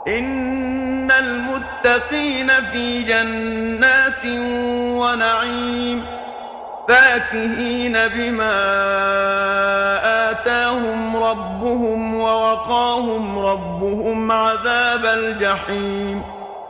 إن المتقين في جنات ونعيم فاكهين بما آتاهم ربهم ووقاهم ربهم عذاب الجحيم.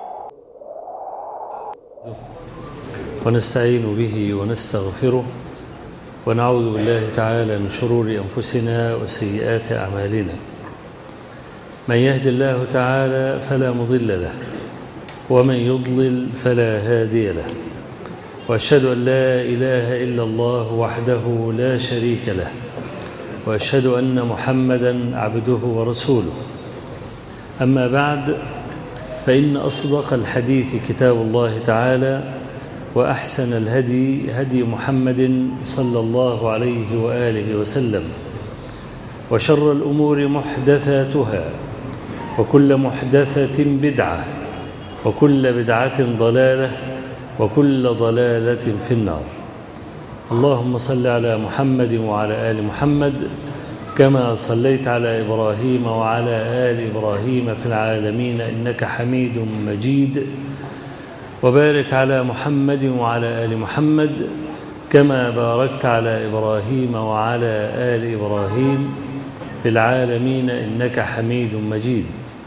ونستعين به ونستغفره ونعوذ بالله تعالى من شرور أنفسنا وسيئات أعمالنا. من يهد الله تعالى فلا مضل له ومن يضلل فلا هادي له، وأشهد أن لا إله إلا الله وحده لا شريك له، وأشهد أن محمدا عبده ورسوله. أما بعد، فإن أصدق الحديث كتاب الله تعالى، وأحسن الهدي هدي محمد صلى الله عليه وآله وسلم، وشر الأمور محدثاتها، وكل محدثة بدعة، وكل بدعة ضلالة، وكل ضلالة في النار. اللهم صل على محمد وعلى آل محمد كما صليت على إبراهيم وعلى آل إبراهيم في العالمين إنك حميد مجيد، وبارك على محمد وعلى آل محمد كما باركت على إبراهيم وعلى آل إبراهيم في العالمين إنك حميد مجيد.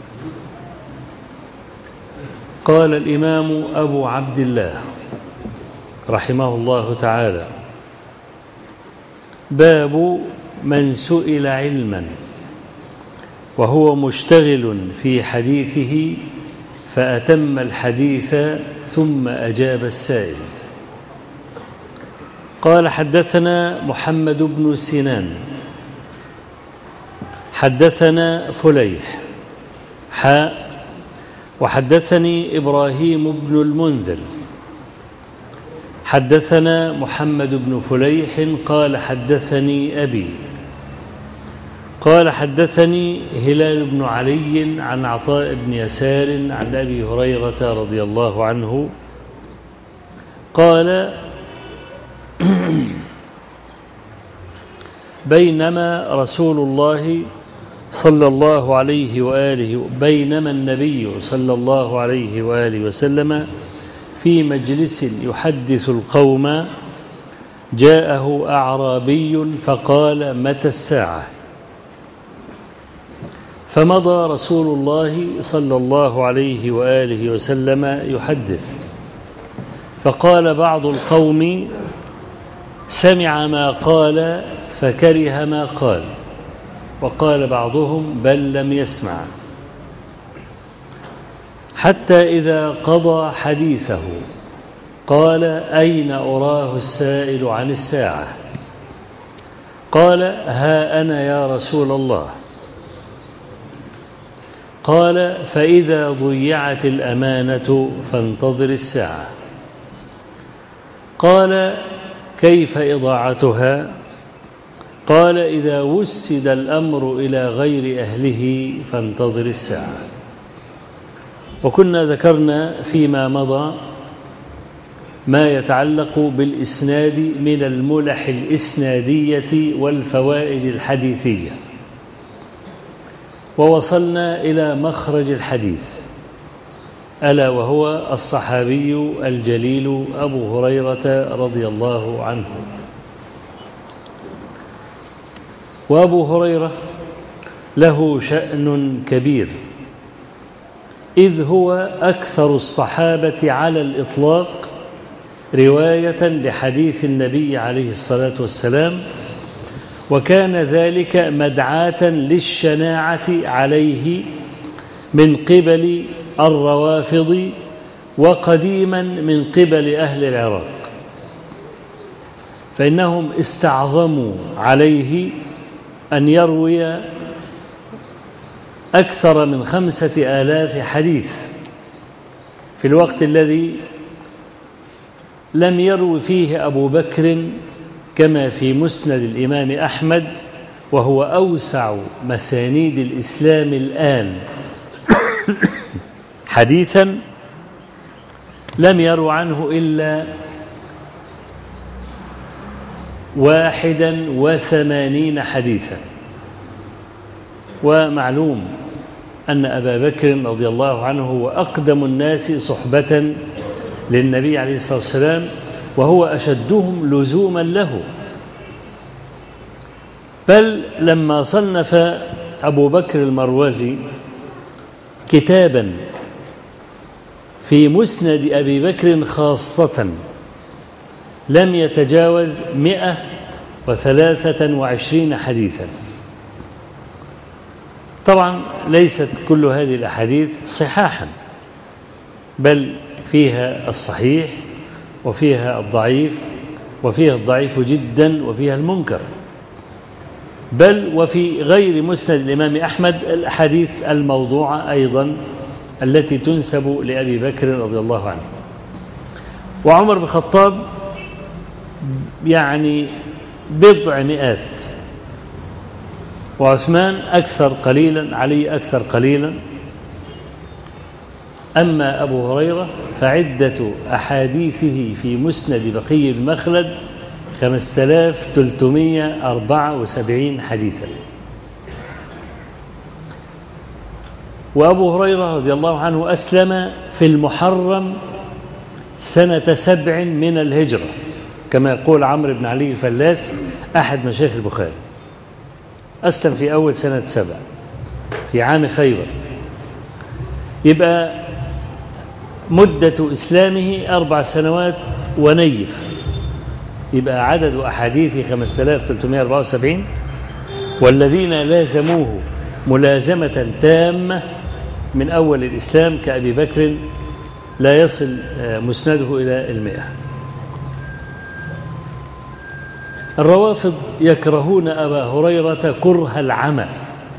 قال الإمام أبو عبد الله رحمه الله تعالى: باب من سئل علما وهو مشتغل في حديثه فأتم الحديث ثم أجاب السائل. قال: حدثنا محمد بن سنان حدثنا فليح وحدثني إبراهيم بن المنذر حدثنا محمد بن فليح قال: حدثني أبي قال: حدثني هلال بن علي عن عطاء بن يسار عن أبي هريرة رضي الله عنه قال: بينما رسول الله صلى الله عليه وآله بينما النبي صلى الله عليه وآله وسلم في مجلس يحدث القوم جاءه أعرابي فقال: متى الساعة؟ فمضى رسول الله صلى الله عليه وآله وسلم يحدث، فقال بعض القوم: سمع ما قال فكره ما قال، وقال بعضهم: بل لم يسمع، حتى إذا قضى حديثه قال: أين أراه السائل عن الساعة؟ قال: ها أنا يا رسول الله. قال: فإذا ضيعت الأمانة فانتظر الساعة. قال: كيف إضاعتها؟ قال: إذا وسد الأمر إلى غير أهله فانتظر الساعة. وكنا ذكرنا فيما مضى ما يتعلق بالإسناد من الملح الإسنادية والفوائد الحديثية، ووصلنا إلى مخرج الحديث، ألا وهو الصحابي الجليل أبو هريرة رضي الله عنه. وأبو هريرة له شأن كبير، إذ هو أكثر الصحابة على الإطلاق رواية لحديث النبي عليه الصلاة والسلام، وكان ذلك مدعاة للشناعة عليه من قبل الروافض، وقديما من قبل أهل العراق، فإنهم استعظموا عليه أن يروي أكثر من 5000 حديث في الوقت الذي لم يروي فيه أبو بكر كما في مسند الإمام أحمد، وهو أوسع مسانيد الإسلام الآن حديثا، لم يرو عنه إلا 81 حديثا. ومعلوم أن أبا بكر رضي الله عنه هو أقدم الناس صحبة للنبي عليه الصلاة والسلام، وهو أشدهم لزوما له. بل لما صنف أبو بكر المروزي كتابا في مسند أبي بكر خاصة لم يتجاوز 123 حديثا. طبعا ليست كل هذه الأحاديث صحاحا، بل فيها الصحيح وفيها الضعيف وفيها الضعيف جدا وفيها المنكر، بل وفي غير مسند الإمام أحمد الأحاديث الموضوعة أيضا التي تنسب لأبي بكر رضي الله عنه. وعمر بن الخطاب يعني بضع مئات، وعثمان أكثر قليلا، علي أكثر قليلا. أما أبو هريرة فعدة أحاديثه في مسند بقي بن مخلد 5374 حديثا. وأبو هريرة رضي الله عنه أسلم في المحرم سنة 7 من الهجرة، كما يقول عمرو بن علي الفلاس أحد مشايخ البخاري، أسلم في أول سنة 7 في عام خيبر. يبقى مدة إسلامه 4 سنوات ونيف، يبقى عدد أحاديثه 5374، والذين لازموه ملازمة تامة من أول الإسلام كأبي بكر لا يصل مسنده إلى 100. الروافض يكرهون أبا هريرة كره العمى.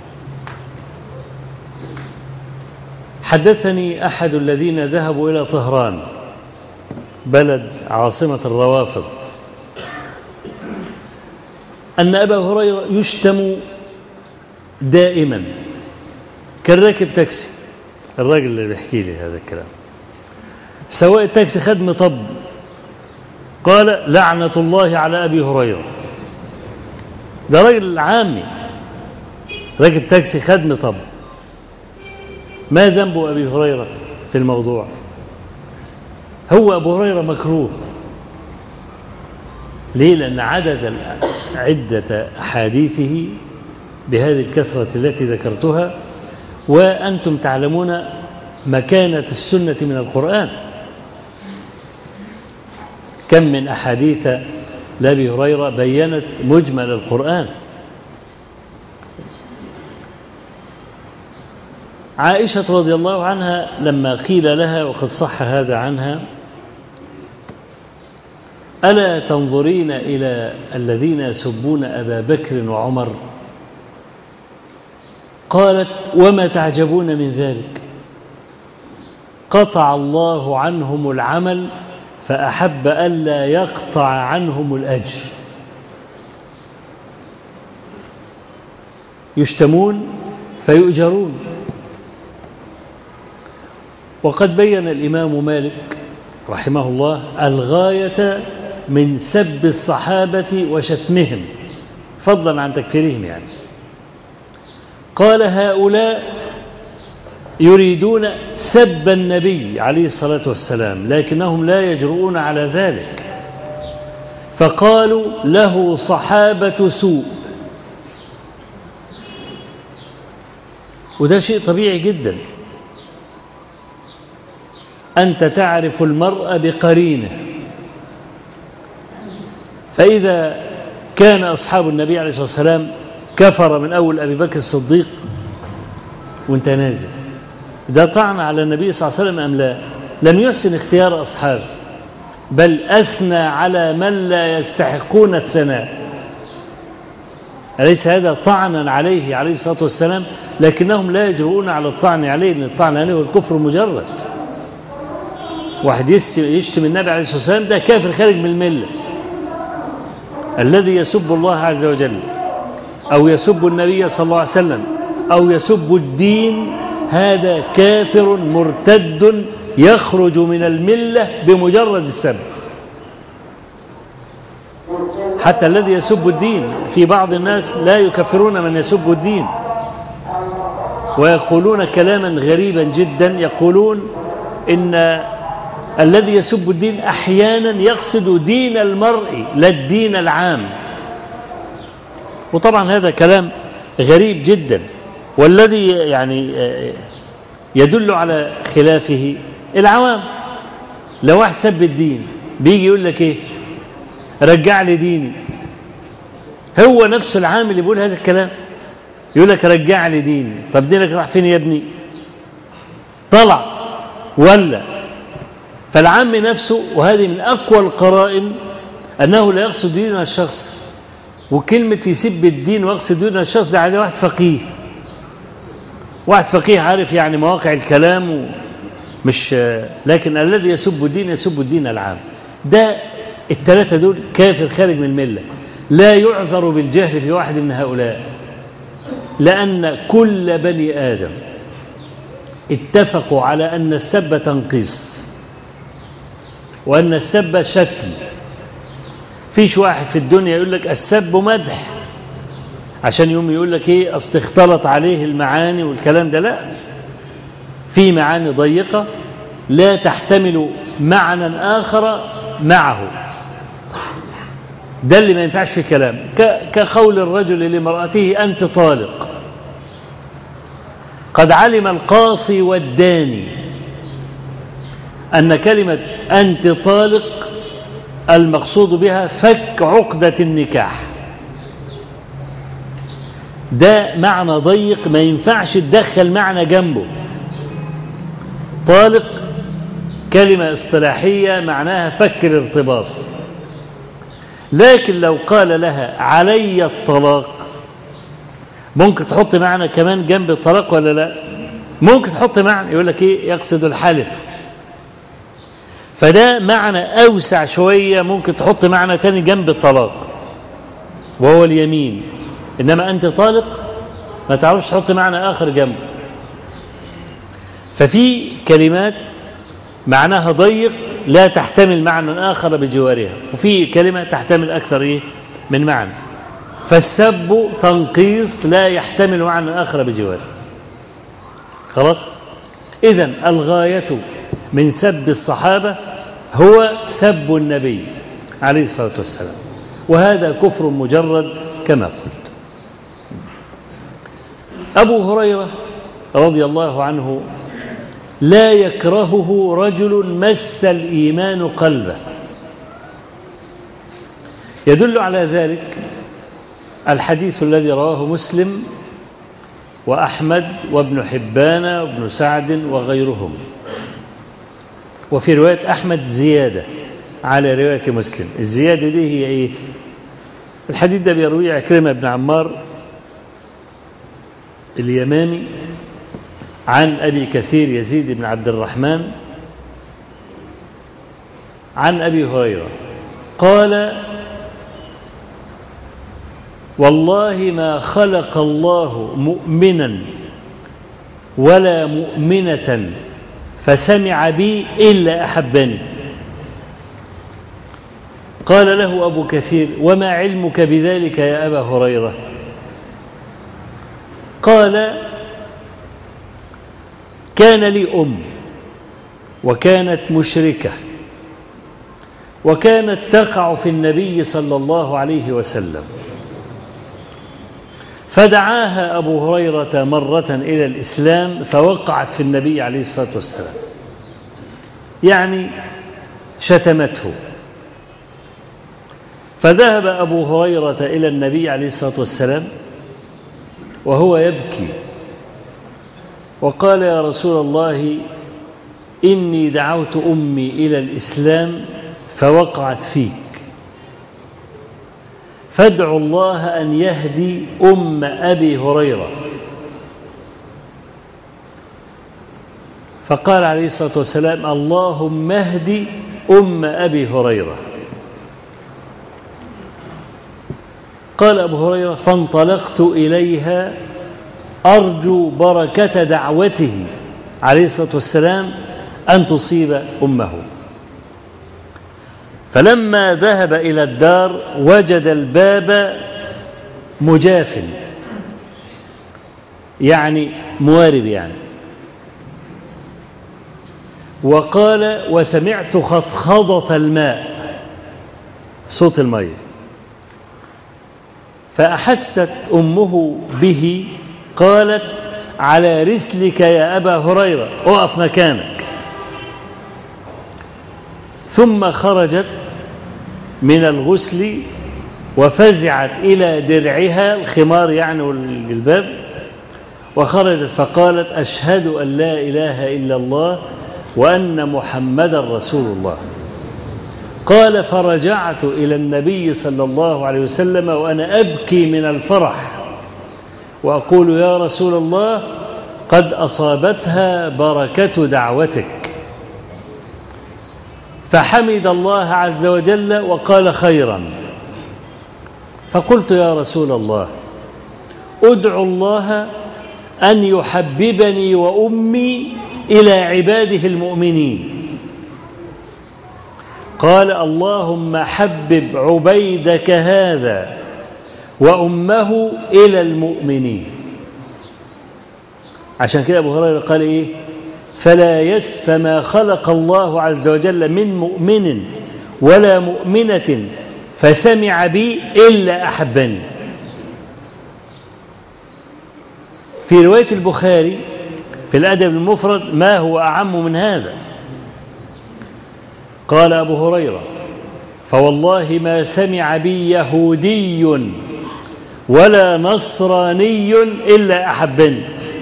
حدثني أحد الذين ذهبوا إلى طهران بلد عاصمة الروافض أن أبا هريرة يشتم دائما، كان راكب تاكسي، الراجل اللي بيحكي لي هذا الكلام، سواق التاكسي خد مطب قال لعنة الله على أبي هريرة. ده راجل عامي راكب تاكسي خد مطب، ما ذنب أبي هريرة في الموضوع؟ هو أبو هريرة مكروه. ليه؟ لأن عدة أحاديثه بهذه الكثرة التي ذكرتها، وأنتم تعلمون مكانة السنة من القرآن. كم من أحاديث لأبي هريرة بيّنت مجمل القرآن. عائشة رضي الله عنها لما قيل لها، وقد صح هذا عنها: ألا تنظرين إلى الذين يسبون أبا بكر وعمر؟ قالت: وما تعجبون من ذلك؟ قطع الله عنهم العمل فأحب ألا يقطع عنهم الأجر. يشتمون فيؤجرون. وقد بين الإمام مالك رحمه الله الغاية من سب الصحابة وشتمهم فضلا عن تكفيرهم. يعني قال: هؤلاء يريدون سب النبي عليه الصلاة والسلام لكنهم لا يجرؤون على ذلك، فقالوا له صحابة سوء. وده شيء طبيعي جدا، أنت تعرف المرء بقرينه. فإذا كان أصحاب النبي عليه الصلاة والسلام كفر من أول أبي بكر الصديق وانت نازل، ده طعن على النبي صلى الله عليه وسلم أم لا؟ لم يحسن اختيار أصحابه، بل أثنى على من لا يستحقون الثناء. أليس هذا طعنا عليه عليه الصلاة والسلام؟ لكنهم لا يجرؤون على الطعن عليه، لأن الطعن عليه هو الكفر مجرد. واحد يشتم النبي عليه الصلاة والسلام ده كافر خارج من الملة. الذي يسب الله عز وجل أو يسب النبي صلى الله عليه وسلم أو يسب الدين، هذا كافر مرتد يخرج من الملة بمجرد السب. حتى الذي يسب الدين، في بعض الناس لا يكفرون من يسب الدين، ويقولون كلاما غريبا جدا، يقولون إن الذي يسب الدين أحيانا يقصد دين المرء لا الدين العام. وطبعا هذا كلام غريب جدا، والذي يعني يدل على خلافه العوام. لو واحد سب الدين بيجي يقول لك ايه؟ رجع لي ديني. هو نفسه العام اللي بيقول هذا الكلام يقول لك رجع لي ديني. طب دينك راح فين يا ابني؟ طلع ولا. فالعام نفسه، وهذه من أقوى القرائن أنه لا يقصد دين الشخص. وكلمة يسب الدين ويقصد دين الشخص ده عايز واحد فقيه، واحد فقيه عارف يعني مواقع الكلام مش. لكن الذي يسب الدين يسب الدين العام. ده الثلاثة دول كافر خارج من الملة، لا يعذر بالجهل في واحد من هؤلاء، لأن كل بني آدم اتفقوا على أن السب تنقيص وأن السب شتم. فيش واحد في الدنيا يقول لك السب مدح عشان يوم يقول لك ايه اصل اختلط عليه المعاني والكلام ده. لا، في معاني ضيقة لا تحتمل معنى آخر معه. ده اللي ما ينفعش في كلام، كقول الرجل لامرأته أنت طالق. قد علم القاصي والداني أن كلمة أنت طالق المقصود بها فك عقدة النكاح. ده معنى ضيق ما ينفعش تدخل معنى جنبه. طالق كلمة اصطلاحية معناها فك الارتباط. لكن لو قال لها علي الطلاق ممكن تحط معنى كمان جنب الطلاق ولا لا؟ ممكن تحط معنى يقول لك ايه يقصد الحلف. فده معنى أوسع شوية، ممكن تحط معنى تاني جنب الطلاق وهو اليمين. إنما أنت طالق ما تعرفش تحط معنى آخر جنبه. ففي كلمات معناها ضيق لا تحتمل معنى آخر بجوارها، وفي كلمة تحتمل أكثر إيه من معنى. فالسب تنقيص لا يحتمل معنى آخر بجواره. خلاص؟ إذن الغاية من سب الصحابة هو سب النبي عليه الصلاة والسلام، وهذا كفر مجرد كما قلت. أبو هريرة رضي الله عنه لا يكرهه رجل مس الإيمان قلبه. يدل على ذلك الحديث الذي رواه مسلم وأحمد وابن حبان وابن سعد وغيرهم، وفي رواية أحمد زيادة على رواية مسلم. الزيادة دي هي إيه؟ الحديث ده بيرويه عكرمة بن عمار اليمامي عن أبي كثير يزيد بن عبد الرحمن عن أبي هريرة قال والله ما خلق الله مؤمنا ولا مؤمنة فسمع بي إلا أحبني. قال له أبو كثير وما علمك بذلك يا أبا هريرة؟ قال كان لي أم وكانت مشركة وكانت تقع في النبي صلى الله عليه وسلم، فدعاها أبو هريرة مرة إلى الإسلام فوقعت في النبي عليه الصلاة والسلام، يعني شتمته. فذهب أبو هريرة إلى النبي عليه الصلاة والسلام وهو يبكي وقال يا رسول الله إني دعوت أمي إلى الإسلام فوقعت فيك، فادعوا الله أن يهدي أم أبي هريرة. فقال عليه الصلاة والسلام اللهم اهدي أم أبي هريرة. قال أبو هريرة فانطلقت إليها أرجو بركة دعوته عليه الصلاة والسلام أن تصيب أمه. فلما ذهب إلى الدار وجد الباب مجاف، يعني موارب يعني. وقال وسمعت خضخضة الماء، صوت المية، فأحست أمه به قالت على رسلك يا أبا هريرة، أقف مكانك. ثم خرجت من الغسل وفزعت إلى درعها، الخمار يعني والجلباب، وخرجت فقالت أشهد أن لا إله إلا الله وأن محمدا رسول الله. قال فرجعت إلى النبي صلى الله عليه وسلم وأنا أبكي من الفرح وأقول يا رسول الله قد أصابتها بركة دعوتك. فحمد الله عز وجل وقال خيرا. فقلت يا رسول الله أدعو الله أن يحببني وأمي إلى عباده المؤمنين. قال اللهم حبب عبيدك هذا وأمه إلى المؤمنين. عشان كده أبو هريرة قال إيه؟ فلا يسف ما خلق الله عز وجل من مؤمن ولا مؤمنة فسمع بي إلا أحبني. في رواية البخاري في الأدب المفرد ما هو أعم من هذا. قال أبو هريرة فوالله ما سمع بي يهودي ولا نصراني إلا أحبني.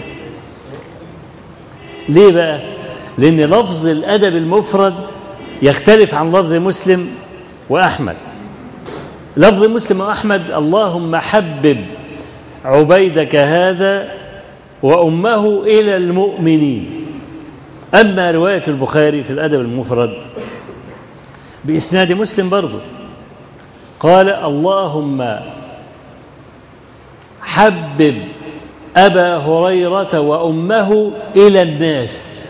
ليه بقى؟ لأن لفظ الأدب المفرد يختلف عن لفظ مسلم وأحمد. لفظ مسلم وأحمد اللهم حبب عبيدك هذا وأمه إلى المؤمنين. أما رواية البخاري في الأدب المفرد بإسناد مسلم برضه قال اللهم حبب أبا هريرة وأمه إلى الناس.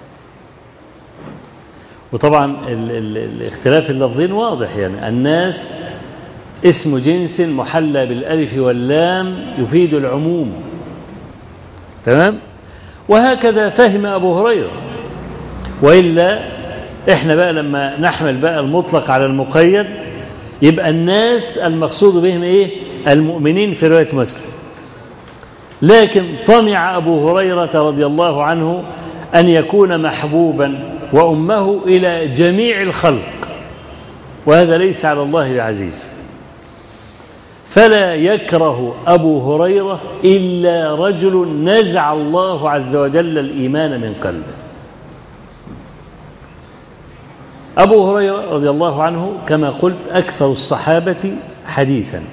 وطبعا الاختلاف اللفظين واضح، يعني الناس اسم جنس محلى بالألف واللام يفيد العموم، تمام؟ وهكذا فهم أبو هريرة. وإلا إحنا بقى لما نحمل بقى المطلق على المقيد يبقى الناس المقصود بهم إيه؟ المؤمنين في رواية مسلم. لكن طمع أبو هريرة رضي الله عنه أن يكون محبوبا وأمه إلى جميع الخلق، وهذا ليس على الله بعزيز. فلا يكره أبو هريرة إلا رجل نزع الله عز وجل الإيمان من قلبه. أبو هريرة رضي الله عنه كما قلت أكثر الصحابة حديثا.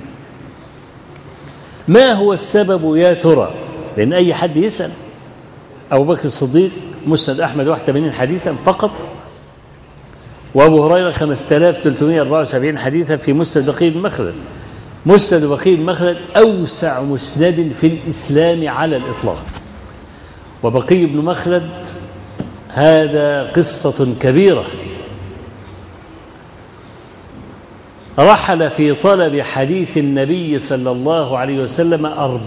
ما هو السبب يا ترى؟ لأن أي حد يسأل. أبو بكر الصديق مسند أحمد 81 حديثا فقط، وأبو هريرة 5374 حديثا في مسند بقي بن مخلد. مسند بقي بن مخلد أوسع مسند في الإسلام على الإطلاق. وبقي بن مخلد هذا قصة كبيرة. رحل في طلب حديث النبي صلى الله عليه وسلم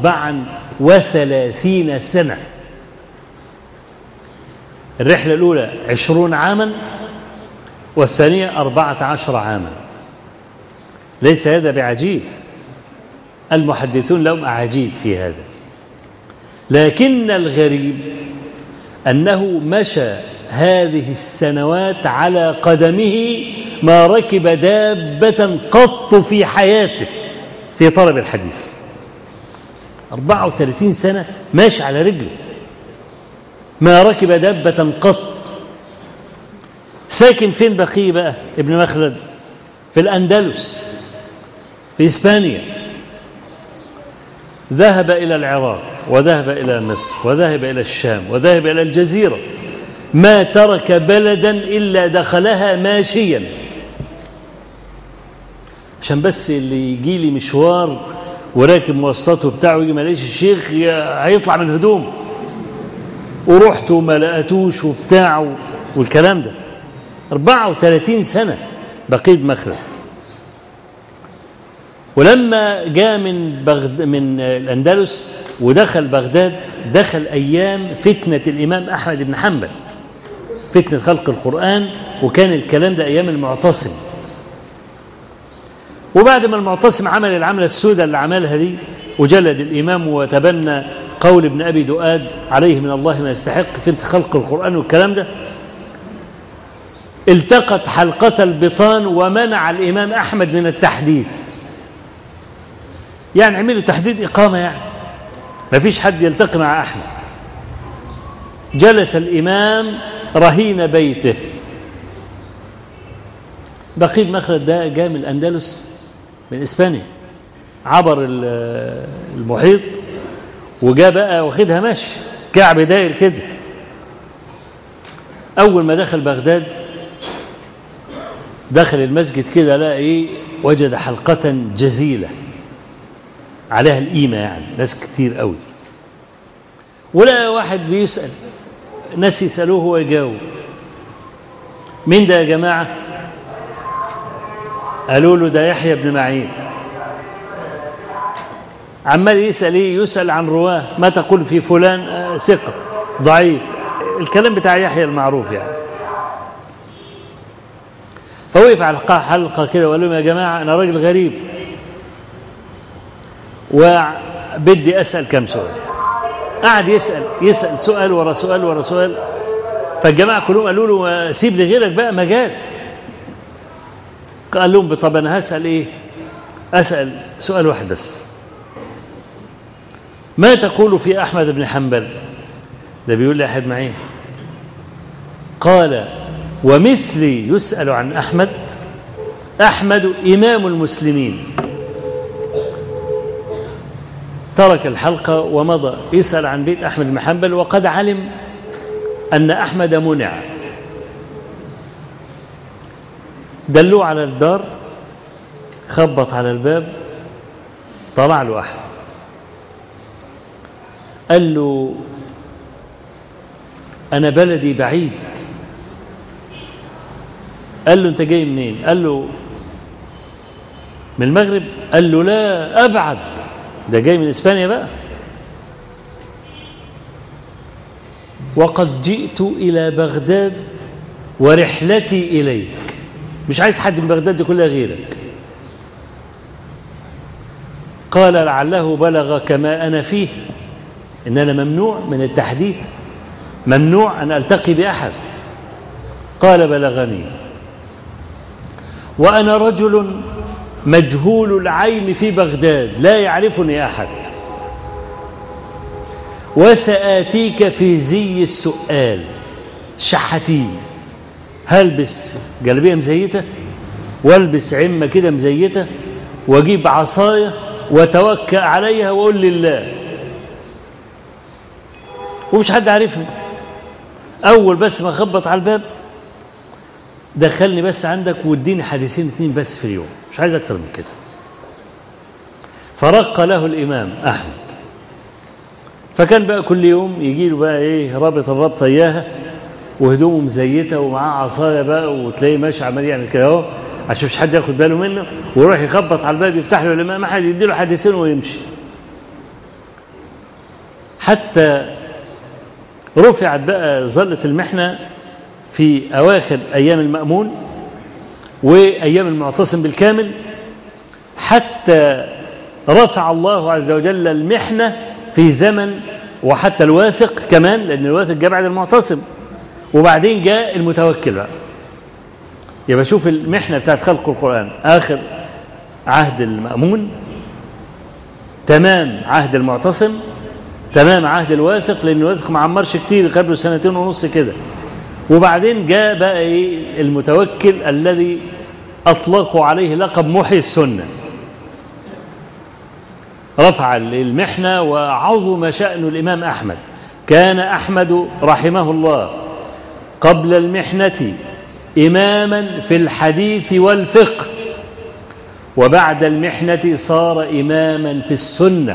34 سنة. الرحلة الأولى 20 عاما والثانية 14 عاما. ليس هذا بعجيب، المحدثون لهم أعاجيب في هذا. لكن الغريب أنه مشى هذه السنوات على قدمه ما ركب دابة قط في حياته في طلب الحديث. 34 سنة ماشي على رجله، ما ركب دابة قط. ساكن فين بقي بقى ابن مخلد؟ في الأندلس في إسبانيا. ذهب إلى العراق وذهب إلى مصر وذهب إلى الشام وذهب إلى الجزيرة، ما ترك بلدا إلا دخلها ماشيا، عشان بس اللي يجي لي مشوار وراكب مواصلاته بتاعه يجي ما لقيش الشيخ هيطلع من هدوم، ورحت وما لقيتوش وبتاعه والكلام ده. 34 سنة بقي بمخلد. ولما جاء من الأندلس ودخل بغداد، دخل أيام فتنة الإمام أحمد بن حنبل، فتنة خلق القرآن، وكان الكلام ده أيام المعتصم. وبعد ما المعتصم عمل العملة السوداء اللي عملها دي وجلد الإمام وتبنى قول ابن أبي دؤاد عليه من الله ما يستحق فتنة خلق القرآن والكلام ده، التقت حلقة البطان ومنع الإمام أحمد من التحديث. يعني عملوا تحديد إقامة، يعني ما فيش حد يلتقي مع أحمد. جلس الإمام رهين بيته. بقي مخلد ده جاء من الأندلس، من إسبانيا، عبر المحيط وجاء بقى واخدها ماشي كعب داير كده. أول ما دخل بغداد، دخل المسجد كده، لقى إيه؟ وجد حلقة جزيلة عليها القيمة، يعني ناس كتير قوي. ولقى واحد بيسأل، ناس يسألوه هو يجاوب. مين ده يا جماعة؟ قالوا له ده يحيى بن معين. عمال يسأل ايه؟ يسأل عن رواه، ما تقول في فلان؟ ثقة، ضعيف، الكلام بتاع يحيى المعروف يعني. فوقف على حلقة كده وقال لهم يا جماعة أنا راجل غريب وبدي أسأل كم سؤال. قعد يسأل سؤال ورا سؤال ورا سؤال. فالجماعة كلهم قالوا له سيب لغيرك بقى مجال. قال لهم طب أنا هسأل إيه؟ أسأل سؤال واحد بس. ما تقول في أحمد بن حنبل؟ ده بيقول لي أحد معين. قال ومثلي يسأل عن أحمد، أحمد إمام المسلمين. ترك الحلقة ومضى يسأل عن بيت أحمد بن حنبل، وقد علم أن أحمد منع. دلوه على الدار، خبط على الباب، طلع له أحمد قال له أنا بلدي بعيد. قال له أنت جاي منين؟ قال له من المغرب. قال له لا أبعد، ده جاي من إسبانيا بقى. وقد جئت إلى بغداد ورحلتي إليك، مش عايز حد من بغداد دي كلها غيرك. قال لعله بلغ كما أنا فيه، إن أنا ممنوع من التحديث، ممنوع أن ألتقي بأحد. قال بلغني، وأنا رجل مجهول العين في بغداد لا يعرفني أحد، وسآتيك في زي السؤال شحاتين، هلبس جلبية مزيتة والبس عمة كده مزيتة واجيب عصاية وتوكأ عليها وقول لله، ومش حد عارفني. أول بس ما خبط على الباب دخلني بس عندك واديني حديثين 2 بس في اليوم، مش عايز أكتر من كده. فرق له الإمام أحمد. فكان بقى كل يوم يجي له بقى إيه، رابط الرابطة إياها وهدومه مزيتة ومعاه عصاية بقى، وتلاقيه ماشي عمال يعمل كده أهو عشان مش حد ياخد باله منه، ويروح يخبط على الباب يفتح له الإمام أحمد يدي له حديثين ويمشي. حتى رفعت بقى ظلة المحنة في أواخر أيام المأمون وأيام المعتصم بالكامل، حتى رفع الله عز وجل المحنة في زمن، وحتى الواثق كمان، لأن الواثق جاء بعد المعتصم، وبعدين جاء المتوكل بقى. يبقى شوف المحنة بتاعت خلق القرآن، آخر عهد المأمون، تمام عهد المعتصم، تمام عهد الواثق، لأن الواثق ما عمرش كتير، قبله 2.5 سنين كده. وبعدين جاء بقى إيه المتوكل الذي أطلقوا عليه لقب محيي السنة. رفع المحنة وعظم شأن الإمام أحمد. كان أحمد رحمه الله قبل المحنة إماما في الحديث والفقه، وبعد المحنة صار إماما في السنة.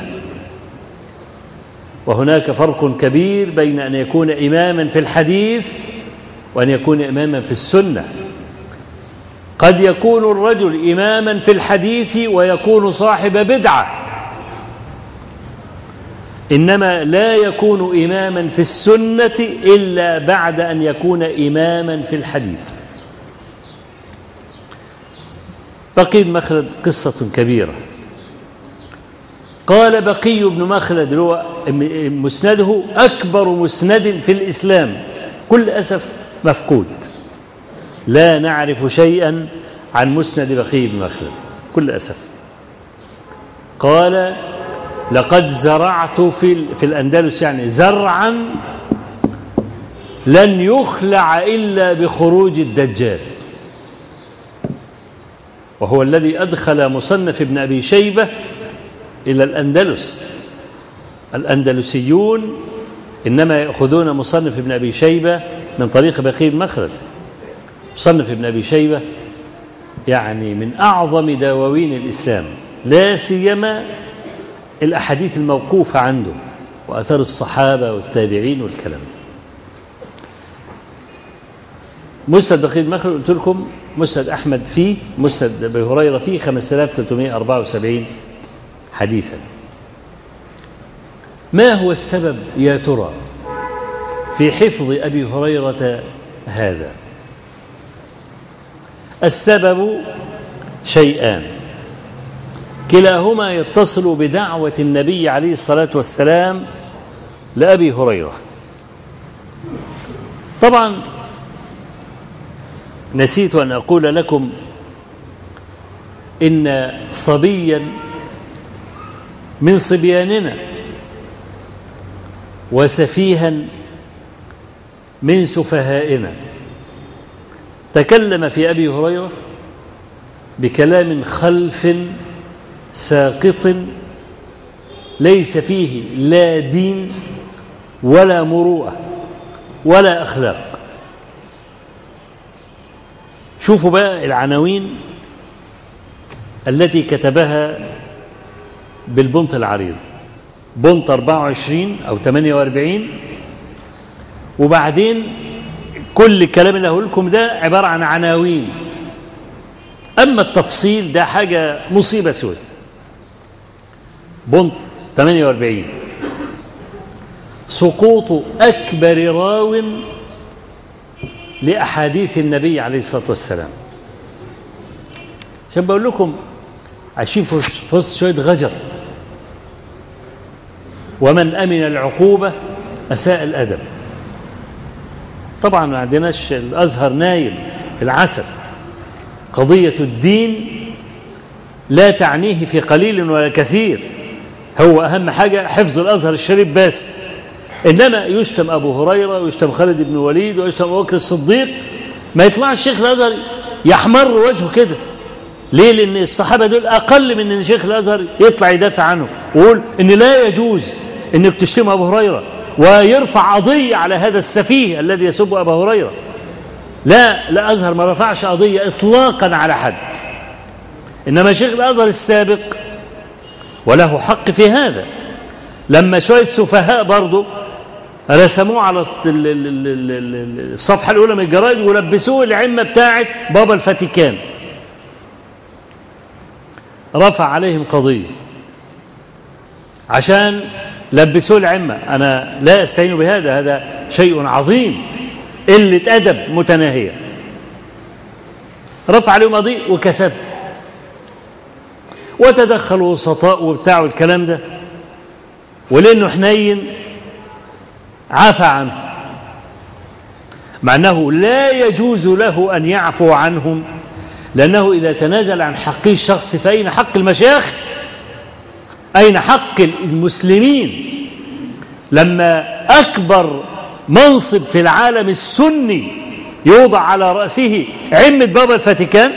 وهناك فرق كبير بين أن يكون إماما في الحديث وأن يكون إماما في السنة. قد يكون الرجل إماما في الحديث ويكون صاحب بدعة، إنما لا يكون إماما في السنة إلا بعد أن يكون إماما في الحديث. بقي بن مخلد قصة كبيرة. قال بقي بن مخلد هو مسنده أكبر مسند في الإسلام، كل أسف مفقود، لا نعرف شيئا عن مسند بقي بن مخلد كل أسف. قال لقد زرعت في الأندلس يعني زرعا لن يخلع إلا بخروج الدجال، وهو الذي أدخل مصنف ابن أبي شيبة إلى الأندلس. الأندلسيون إنما يأخذون مصنف ابن أبي شيبة من طريق بقي بن مخلد. مصنف ابن أبي شيبة يعني من أعظم دواوين الإسلام، لا سيما الأحاديث الموقوفة عنده وأثر الصحابة والتابعين والكلام ده. مسند بقي بن مخلد قلت لكم مسند أحمد فيه، مسند أبي هريرة فيه 5374 حديثا. ما هو السبب يا ترى في حفظ أبي هريرة هذا؟ السبب شيئان، كلاهما يتصل بدعوة النبي عليه الصلاة والسلام لأبي هريرة. طبعا نسيت أن أقول لكم إن صبيا من صبياننا وسفيها من سفهائنا تكلم في أبي هريرة بكلام خلف ساقط ليس فيه لا دين ولا مروءة ولا أخلاق. شوفوا بقى العناوين التي كتبها بالبنط العريض، بنط 24 أو 48، وبعدين كل الكلام اللي هقول لكم ده عبارة عن عناوين، أما التفصيل ده حاجة مصيبة سودة. بنط 48: سقوط أكبر راو لأحاديث النبي عليه الصلاة والسلام. عشان بقول لكم عايشين في وسط شوية غجر، ومن أمن العقوبة أساء الأدب. طبعا ما عندناش الأزهر نايم في العسل، قضية الدين لا تعنيه في قليل ولا كثير، هو أهم حاجة حفظ الأزهر الشريف بس. إنما يشتم أبو هريرة ويشتم خالد بن الوليد ويشتم أبو بكر الصديق، ما يطلع الشيخ الأزهر يحمر وجهه كده. ليه؟ لأن الصحابة دول أقل من أن شيخ الأزهر يطلع يدافع عنه ويقول إن لا يجوز إنك تشتم أبو هريرة ويرفع قضية على هذا السفيه الذي يسب أبا هريرة. لا أزهر ما رفعش قضية إطلاقا على حد، إنما شيخ الأزهر السابق وله حق في هذا، لما شوية سفهاء برضو رسموه على الصفحة الأولى من الجرائد ولبسوه العمة بتاعة بابا الفاتيكان، رفع عليهم قضية عشان لبسوه العمة. أنا لا أستعين بهذا، هذا شيء عظيم، قلة أدب متناهية. رفع عليهم قضية وكسب، وتدخلوا وسطاء وبتاع الكلام ده، ولأنه حنين عفى عنه، مع أنه لا يجوز له أن يعفو عنهم، لأنه إذا تنازل عن حقه الشخصي فأين حق المشايخ؟ أين حق المسلمين؟ لما أكبر منصب في العالم السني يوضع على رأسه عمة بابا الفاتيكان،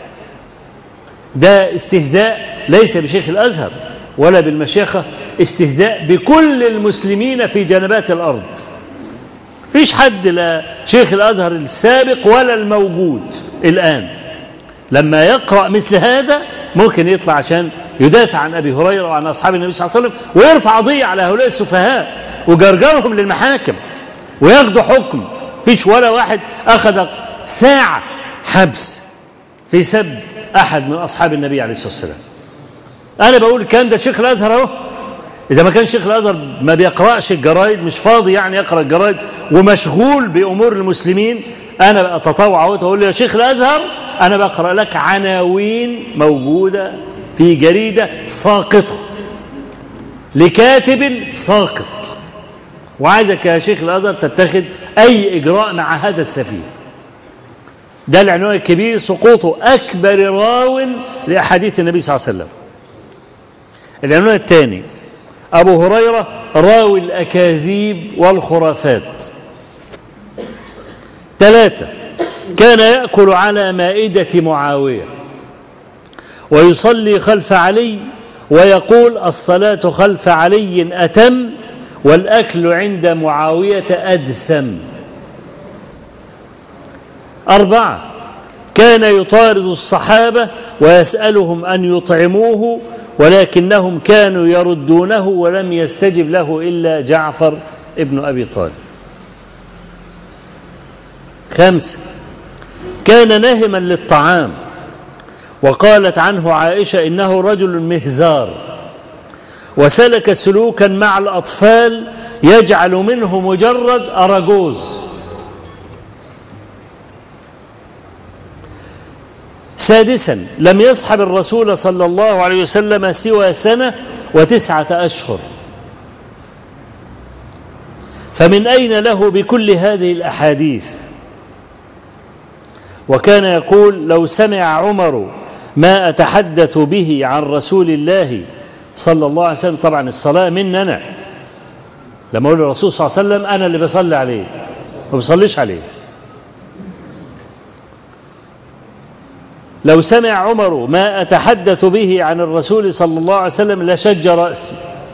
ده استهزاء ليس بشيخ الأزهر ولا بالمشيخة، استهزاء بكل المسلمين في جنبات الأرض. فيش حد، لا شيخ الأزهر السابق ولا الموجود الآن، لما يقرأ مثل هذا ممكن يطلع عشان يدافع عن أبي هريرة وعن أصحاب النبي صلى الله عليه وسلم ويرفع قضية على هؤلاء السفهاء وجرجرهم للمحاكم وياخدوا حكم. فيش ولا واحد أخذ ساعة حبس في سب أحد من أصحاب النبي عليه الصلاة والسلام. أنا بقول الكلام ده شيخ الأزهر أهو. إذا ما كان شيخ الأزهر ما بيقرأش الجرايد، مش فاضي يعني يقرأ الجرايد ومشغول بأمور المسلمين، أنا أتطوع وأقول له يا شيخ الأزهر أنا بقرأ لك عناوين موجودة في جريدة ساقطة لكاتب ساقط، وعايزك يا شيخ الأزهر تتخذ أي إجراء مع هذا السفيه. ده العنوان الكبير: سقوطه أكبر راو لأحاديث النبي صلى الله عليه وسلم. العنوان الثاني: أبو هريرة راوي الأكاذيب والخرافات. 3: كان يأكل على مائدة معاوية ويصلي خلف علي ويقول: الصلاة خلف علي أتم والأكل عند معاوية أدسم. 4: كان يطارد الصحابة ويسألهم أن يطعموه ولكنهم كانوا يردونه ولم يستجب له إلا جعفر ابن أبي طالب. 5: كان نهما للطعام، وقالت عنه عائشة إنه رجل مهزار، وسلك سلوكا مع الأطفال يجعل منه مجرد أراجوز. 6: لم يصحب الرسول صلى الله عليه وسلم سوى 1 و9 أشهر، فمن أين له بكل هذه الأحاديث؟ وكان يقول: لو سمع عمر ما أتحدث به عن رسول الله صلى الله عليه وسلم، طبعا الصلاة مني أنا، لما أقول الرسول صلى الله عليه وسلم أنا اللي بصلي عليه، ما بصليش عليه. لو سمع عمر ما أتحدث به عن الرسول صلى الله عليه وسلم لشج رأسي.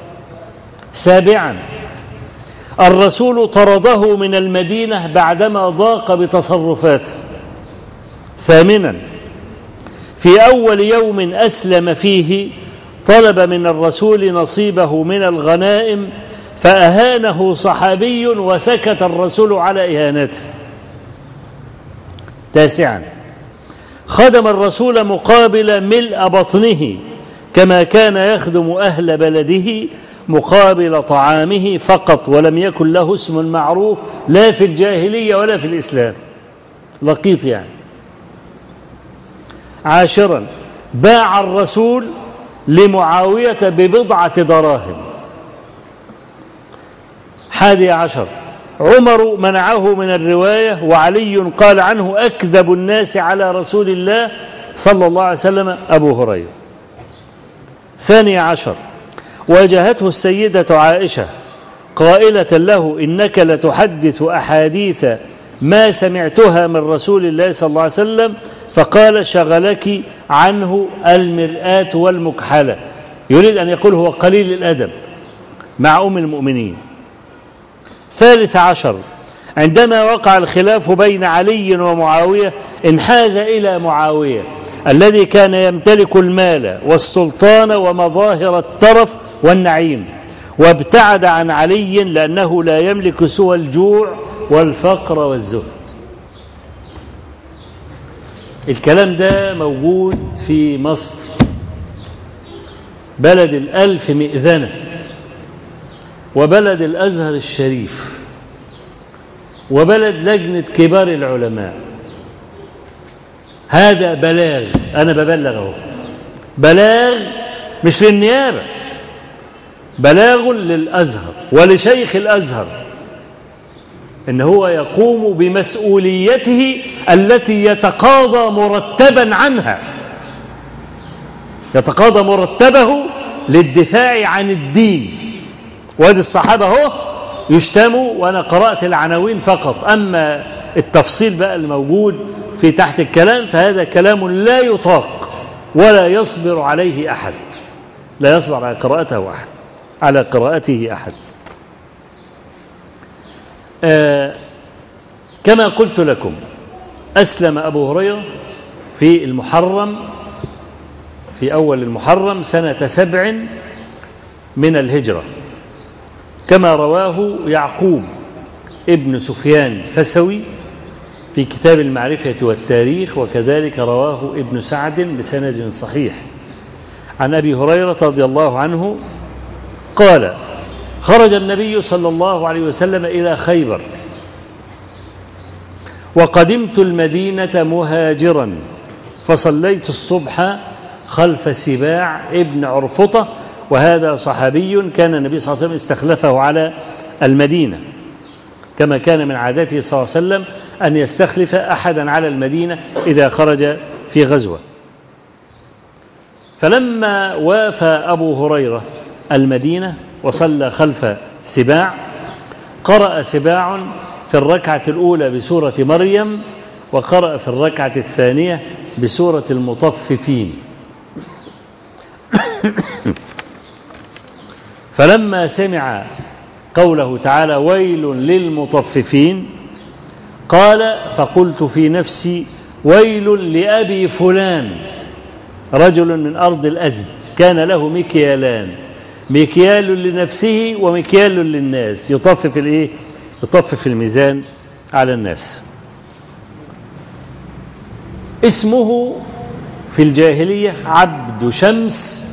7: الرسول طرده من المدينة بعدما ضاق بتصرفاته. 8: في أول يوم أسلم فيه طلب من الرسول نصيبه من الغنائم فأهانه صحابي وسكت الرسول على إهانته. 9: خدم الرسول مقابل ملء بطنه كما كان يخدم أهل بلده مقابل طعامه فقط، ولم يكن له اسم معروف لا في الجاهلية ولا في الإسلام، لقيط يعني. 10: باع الرسول لمعاوية ب1 دراهم. 11: عمر منعه من الرواية، وعلي قال عنه: أكذب الناس على رسول الله صلى الله عليه وسلم أبو هريرة. 12: واجهته السيدة عائشة قائلة له: إنك لتحدث أحاديث ما سمعتها من رسول الله صلى الله عليه وسلم، فقال: شغلك عنه المرآة والمكحلة. يريد أن يقول هو قليل الأدب مع أم المؤمنين. 13: عندما وقع الخلاف بين علي ومعاوية انحاز إلى معاوية الذي كان يمتلك المال والسلطان ومظاهر الترف والنعيم، وابتعد عن علي لأنه لا يملك سوى الجوع والفقر والزهد. الكلام ده موجود في مصر، بلد ال1000 مئذنة، وبلد الأزهر الشريف، وبلد لجنة كبار العلماء. هذا بلاغ، أنا ببلغه بلاغ مش للنيابة، بلاغ للأزهر ولشيخ الأزهر إن هو يقوم بمسؤوليته التي يتقاضى مرتبا عنها، يتقاضى مرتبه للدفاع عن الدين. وادي الصحابة هو يشتموا، وأنا قرأت العناوين فقط، أما التفصيل بقى الموجود في تحت الكلام فهذا كلام لا يطاق ولا يصبر عليه أحد، لا يصبر على قراءته أحد، على قراءته أحد. كما قلت لكم أسلم أبو هريرة في المحرم، في أول المحرم سنة 7 من الهجرة، كما رواه يعقوب ابن سفيان الفسوي في كتاب المعرفة والتاريخ، وكذلك رواه ابن سعد بسند صحيح عن أبي هريرة رضي الله عنه قال: خرج النبي صلى الله عليه وسلم إلى خيبر، وقدمت المدينة مهاجرا، فصليت الصبح خلف سباع ابن عرفطة، وهذا صحابي كان النبي صلى الله عليه وسلم استخلفه على المدينة، كما كان من عادته صلى الله عليه وسلم أن يستخلف أحدا على المدينة إذا خرج في غزوة. فلما وافى أبو هريرة المدينة وصلى خلف سباع، قرأ سباع في الركعة الأولى بسورة مريم، وقرأ في الركعة الثانية بسورة المطففين. فلما سمع قوله تعالى: ويل للمطففين، قال: فقلت في نفسي: ويل لأبي فلان، رجل من أرض الأزد كان له مكيالان، مكيال لنفسه ومكيال للناس، يطفف الإيه؟ يطفف الميزان على الناس. اسمه في الجاهلية عبد شمس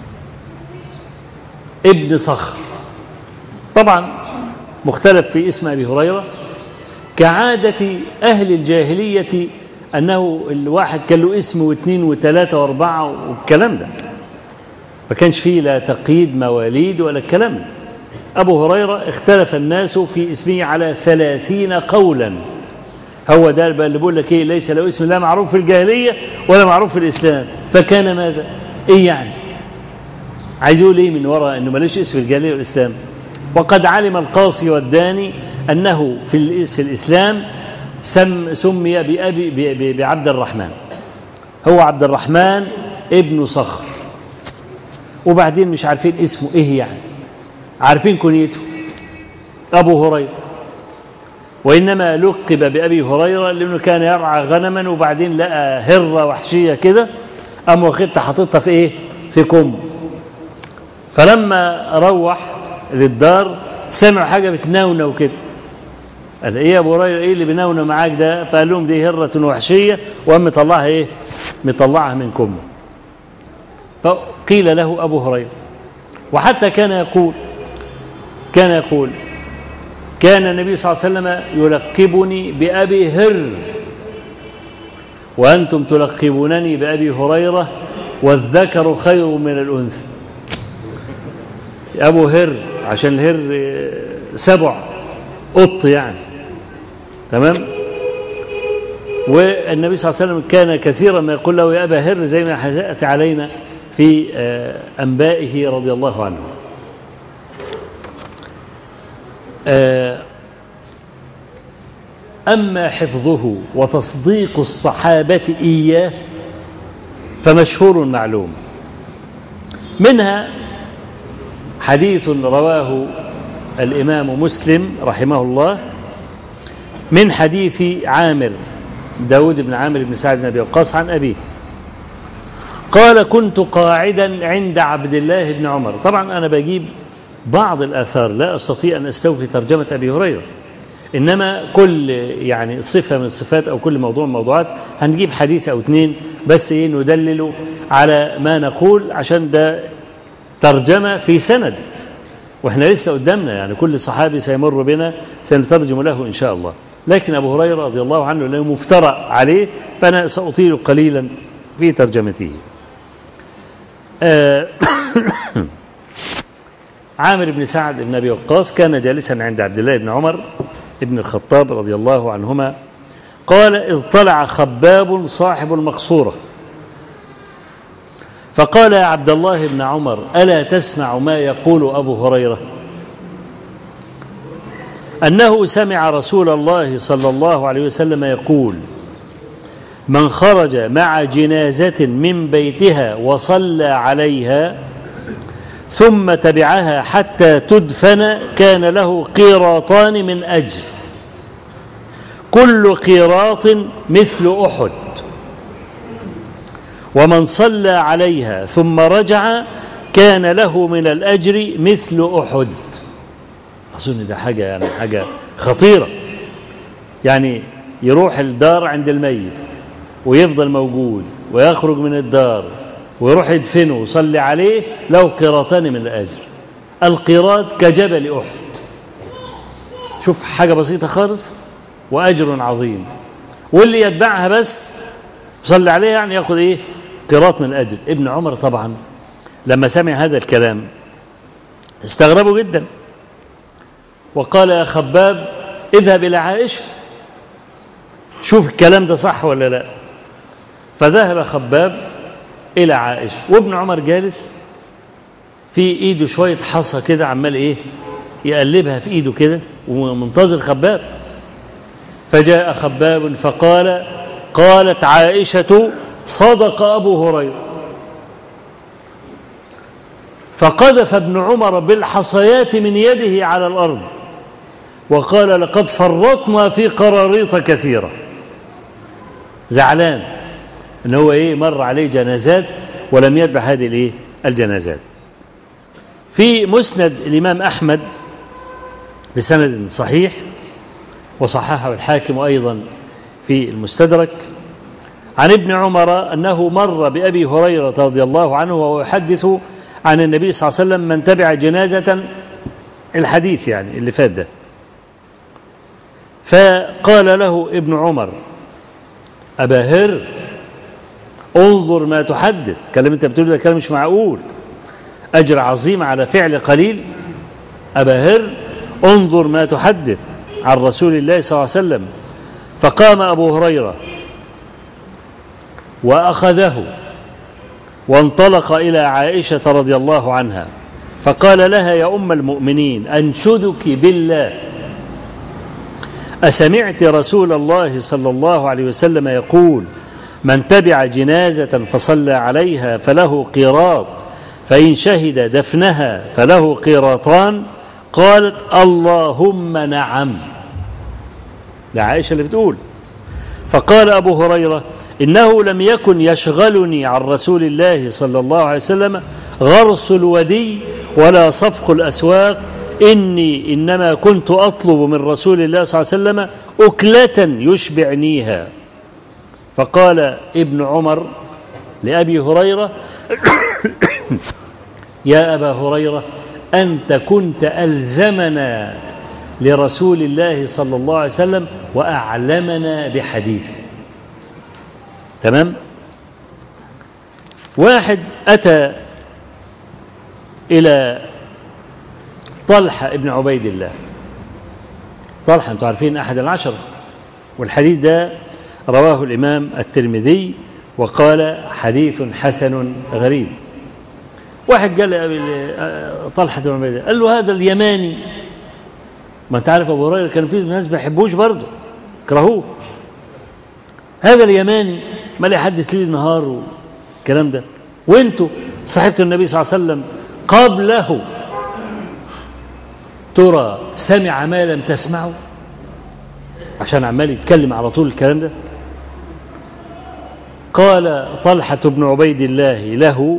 ابن صخر. طبعا مختلف في اسم أبي هريرة، كعادة أهل الجاهلية أنه الواحد كان له اسم واثنين وثلاثة واربعة والكلام ده، ما كانش فيه لا تقييد مواليد ولا الكلام ده. أبو هريرة اختلف الناس في اسمه على 30 قولا. هو ده اللي بيقول لك إيه؟ ليس له اسم لا معروف في الجاهلية ولا معروف في الإسلام، فكان ماذا؟ إيه يعني؟ عايز يقول إيه من وراء أنه ملوش اسم في الجاهلية والإسلام؟ وقد علم القاصي والداني أنه في الإسلام سمي بعبد الرحمن، هو عبد الرحمن ابن صخر، وبعدين مش عارفين اسمه إيه يعني، عارفين كنيته أبو هريرة، وإنما لقب بأبي هريرة لأنه كان يرعى غنما، وبعدين لقى هرة وحشية كده، قام واخدها حاططها في إيه؟ في كم. فلما روح للدار سمع حاجة بتنونة وكده، قال: إيه يا أبو هريرة، إيه اللي بنونة معاك ده؟ فقال لهم: دي هرة وحشية، وقام مطلعها إيه؟ مطلعها من كمه. فقيل له أبو هريرة. وحتى كان يقول كان النبي صلى الله عليه وسلم يلقبني بأبي هر، وأنتم تلقبونني بأبي هريرة، والذكر خير من الأنثى. أبو هر عشان الهر سبع قط يعني، تمام. والنبي صلى الله عليه وسلم كان كثيرا ما يقول له: يا أبا هر، زي ما حكت علينا في أنبائه رضي الله عنه. أما حفظه وتصديق الصحابة إياه فمشهور معلوم. منها حديث رواه الإمام مسلم رحمه الله من حديث عامر داود بن عامر بن سعد بن أبي وقاص عن أبيه قال: كنت قاعدا عند عبد الله بن عمر. طبعا أنا بجيب بعض الآثار، لا أستطيع أن أستوفي ترجمة أبي هريرة، إنما كل يعني صفة من الصفات أو كل موضوع من الموضوعات هنجيب حديث أو اثنين بس ندلل على ما نقول، عشان ده ترجمة في سند، وإحنا لسه قدامنا يعني كل صحابي سيمر بنا سنترجم له إن شاء الله. لكن أبو هريرة رضي الله عنه له مفترى عليه، فأنا سأطيل قليلا في ترجمته. عامر بن سعد بن أبي وقاص كان جالسا عند عبد الله بن عمر ابن الخطاب رضي الله عنهما، قال: إذ طلع خباب صاحب المقصورة فقال: يا عبد الله بن عمر، ألا تسمع ما يقول أبو هريرة؟ أنه سمع رسول الله صلى الله عليه وسلم يقول: من خرج مع جنازة من بيتها وصلى عليها ثم تبعها حتى تدفن كان له قيراطان من أجر، كل قيراط مثل أحد، ومن صلى عليها ثم رجع كان له من الأجر مثل أحد. أظن ده حاجة خطيرة، يعني يروح الدار عند الميت ويفضل موجود ويخرج من الدار ويروح يدفنه ويصلي عليه له قيراطان من الأجر. القيراط كجبل أحد. شوف حاجة بسيطة خالص وأجر عظيم. واللي يتبعها بس يصلي عليها يعني ياخذ إيه؟ قيراط من الأجر. ابن عمر طبعا لما سمع هذا الكلام استغربوا جدا وقال يا خباب اذهب إلى عائشة شوف الكلام ده صح ولا لا. فذهب خباب إلى عائشة وابن عمر جالس في إيده شوية حصى كده عمال إيه يقلبها في إيده كده ومنتظر خباب. فجاء خباب فقال قالت عائشة صدق أبو هريرة. فقذف ابن عمر بالحصيات من يده على الأرض وقال لقد فرطنا في قراريط كثيرة. زعلان ان هو ايه مر عليه جنازات ولم يتبع هذه الايه الجنازات. في مسند الإمام أحمد بسند صحيح وصححه الحاكم أيضا في المستدرك عن ابن عمر أنه مر بأبي هريرة رضي الله عنه وهو يحدث عن النبي صلى الله عليه وسلم من تبع جنازة، الحديث يعني اللي فات ده. فقال له ابن عمر أبا هر انظر ما تحدث، كلام انت بتقول ده كلام مش معقول، أجر عظيم على فعل قليل. أبا هر انظر ما تحدث عن رسول الله صلى الله عليه وسلم. فقام أبو هريرة وأخذه وانطلق إلى عائشة رضي الله عنها فقال لها يا أم المؤمنين أنشدك بالله أسمعت رسول الله صلى الله عليه وسلم يقول من تبع جنازة فصلى عليها فله قيراط فإن شهد دفنها فله قيراطان؟ قالت اللهم نعم. لعائشة اللي بتقول. فقال أبو هريرة إنه لم يكن يشغلني عن رسول الله صلى الله عليه وسلم غرس الودي ولا صفق الأسواق، إني إنما كنت أطلب من رسول الله صلى الله عليه وسلم أكلة يشبعنيها. فقال ابن عمر لأبي هريرة يا أبا هريرة أنت كنت ألزمنا لرسول الله صلى الله عليه وسلم وأعلمنا بحديثه. تمام. واحد أتى إلى طلحة ابن عبيد الله. طلحة أنتم عارفين أحد العشر، والحديث ده رواه الإمام الترمذي وقال حديث حسن غريب. واحد قال طلحة بن عبيد الله قال له هذا اليماني، ما انت عارف ابو هريره كان في ناس ما يحبوش برضه كرهوه، هذا اليماني ما لا يحدث ليل نهار والكلام ده، وانتوا صاحبتوا النبي صلى الله عليه وسلم قبله ترى سمع ما لم تسمعوا؟ عشان عمال يتكلم على طول الكلام ده. قال طلحة بن عبيد الله له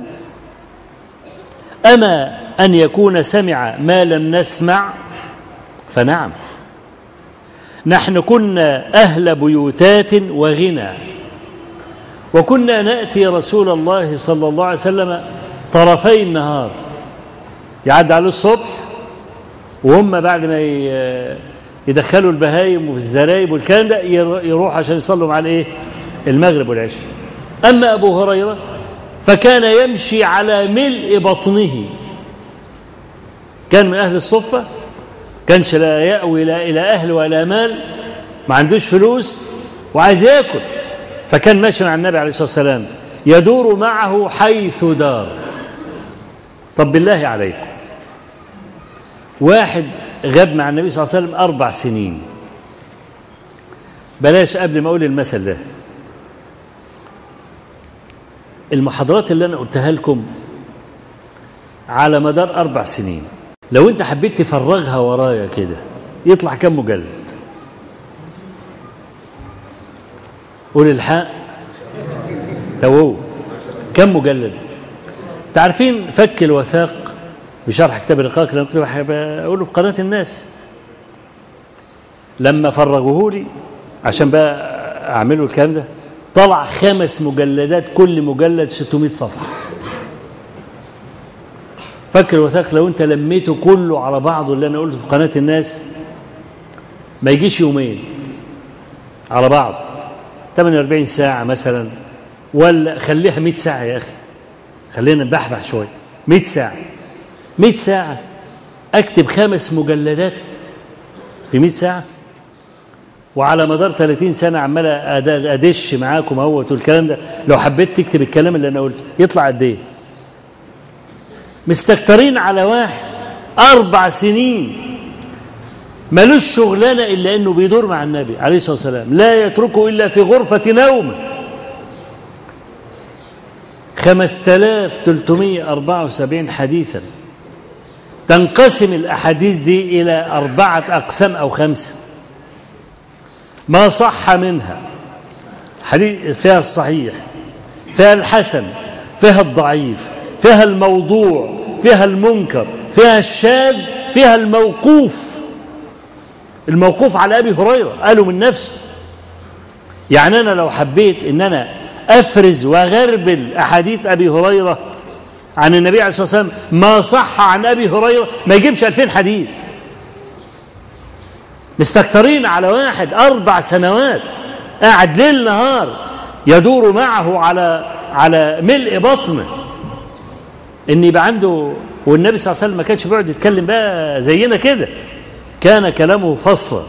أما أن يكون سمع ما لم نسمع؟ فنعم، نحن كنا أهل بيوتات وغنى، وكنا نأتي رسول الله صلى الله عليه وسلم طرفي النهار، يعد عليه الصبح وهم بعد ما يدخلوا البهايم وفي الزرايب والكلام ده يروح عشان يصلوا مع الايه المغرب والعشاء. أما أبو هريرة فكان يمشي على ملء بطنه، كان من أهل الصفة، كانش لا يأوي لا إلى أهل ولا مال، ما عندوش فلوس وعايز يأكل، فكان ماشي مع النبي عليه الصلاة والسلام يدور معه حيث دار. طب بالله عليكم، واحد غاب مع النبي صلى الله عليه وسلم 4 سنين، بلاش قبل ما أقول المثل ده، المحاضرات اللي أنا قلتها لكم على مدار 4 سنين لو أنت حبيت تفرغها ورايا كده يطلع كم مجلد؟ قول الحق، توو كم مجلد؟ تعرفين فك الوثاق بشرح كتاب الرقاق اللي كنت بقوله في قناة الناس، لما فرغوه لي عشان بقى أعمله الكلام ده، طلع 5 مجلدات، كل مجلد 600 صفحة. فكر الوثائق لو أنت لميته كله على بعضه اللي أنا قلته في قناة الناس ما يجيش يومين على بعض، 48 ساعة مثلا، ولا خليها 100 ساعة يا أخي، خلينا نبحبح شوية. 100 ساعة، 100 ساعة أكتب 5 مجلدات في 100 ساعة، وعلى مدار 30 سنة عمال أدش معاكم اهوت والكلام ده. لو حبيت تكتب الكلام اللي أنا قلته يطلع قد إيه؟ مستكترين على واحد 4 سنين ملوش شغلانة إلا أنه بيدور مع النبي عليه الصلاة والسلام، لا يتركه إلا في غرفة نومه. 5374 حديثا، تنقسم الأحاديث دي إلى 4 أقسام أو 5. ما صح منها حديث فيها الصحيح، فيها الحسن، فيها الضعيف، فيها الموضوع، فيها المنكر، فيها الشاذ، فيها الموقوف. الموقوف على أبي هريرة قالوا من نفسه. يعني أنا لو حبيت إن أنا أفرز وغربل أحاديث أبي هريرة عن النبي عليه الصلاة والسلام ما صح عن أبي هريرة ما يجيبش 2000 حديث. مستكترين على واحد 4 سنوات قاعد ليل نهار يدور معه على ملء بطنه إن يبقى عنده. والنبي صلى الله عليه وسلم ما كانش بيقعد يتكلم بقى زينا كده، كان كلامه فصل.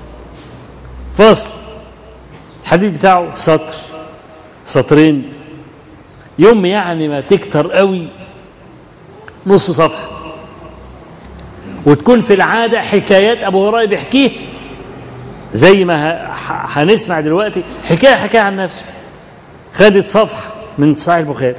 الحديث بتاعه سطر سطرين، يوم يعني ما تكتر قوي نص صفحة، وتكون في العادة حكايات أبو هريرة بيحكيه زي ما هنسمع دلوقتي، حكاية عن نفسه خدت صفحة من صحيح البخاري.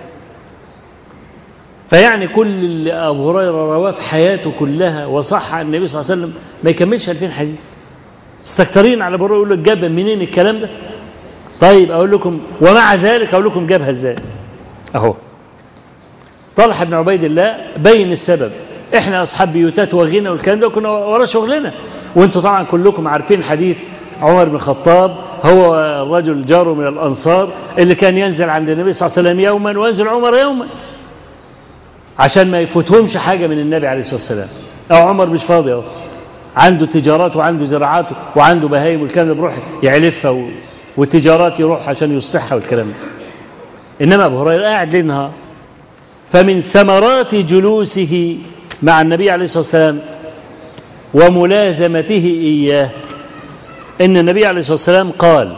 فيعني كل اللي أبو هريرة رواه في حياته كلها وصح عن النبي صلى الله عليه وسلم ما يكملش 2000 حديث. مستكترين على أبو هريرة، يقول لك جاب منين الكلام ده؟ طيب أقول لكم، ومع ذلك أقول لكم جابها إزاي. أهو طلحة بن عبيد الله بين السبب. إحنا أصحاب بيوتات وغنى والكلام ده كنا ورا شغلنا، وأنتم طبعا كلكم عارفين حديث عمر بن الخطاب، هو الرجل جاره من الأنصار اللي كان ينزل عند النبي صلى الله عليه وسلم يوما وينزل عمر يوما عشان ما يفوتهمش حاجة من النبي عليه الصلاة والسلام. أو عمر مش فاضي، أهو عنده تجارات وعنده زراعات وعنده بهايم والكلام ده، بيروح يعلفها والتجارات يروح عشان يصلحها والكلام ده. إنما أبو هريرة قاعد ليل نهار. فمن ثمرات جلوسه مع النبي عليه الصلاة والسلام وملازمته إياه إن النبي عليه الصلاة والسلام قال،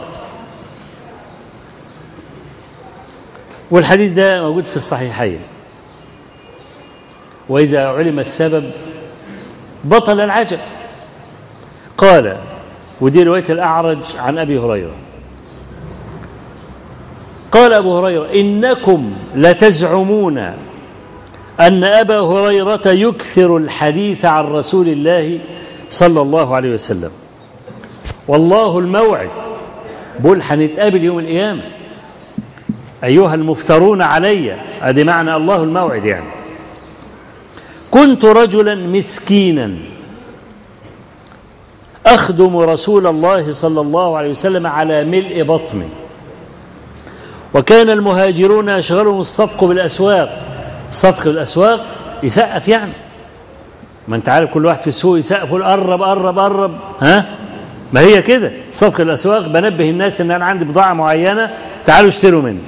والحديث ده موجود في الصحيحين: وإذا علم السبب بطل العجب. قال، ودي رواية الأعرج عن أبي هريرة، قال أبو هريرة: إنكم لتزعمون أن أبا هريرة يكثر الحديث عن رسول الله صلى الله عليه وسلم، والله الموعد. بقول هنتقابل يوم القيامة أيها المفترون علي، أدي معنى الله الموعد. يعني كنت رجلا مسكينا أخدم رسول الله صلى الله عليه وسلم على ملء بطني، وكان المهاجرون يشغلهم الصفق بالأسواق. صفق بالأسواق يسقف، يعني ما أنت عارف كل واحد في السوق يسقف يقول قرب قرب قرب، ها؟ ما هي كده صفق الأسواق، بنبه الناس إن أنا عندي بضاعة معينة تعالوا اشتروا مني.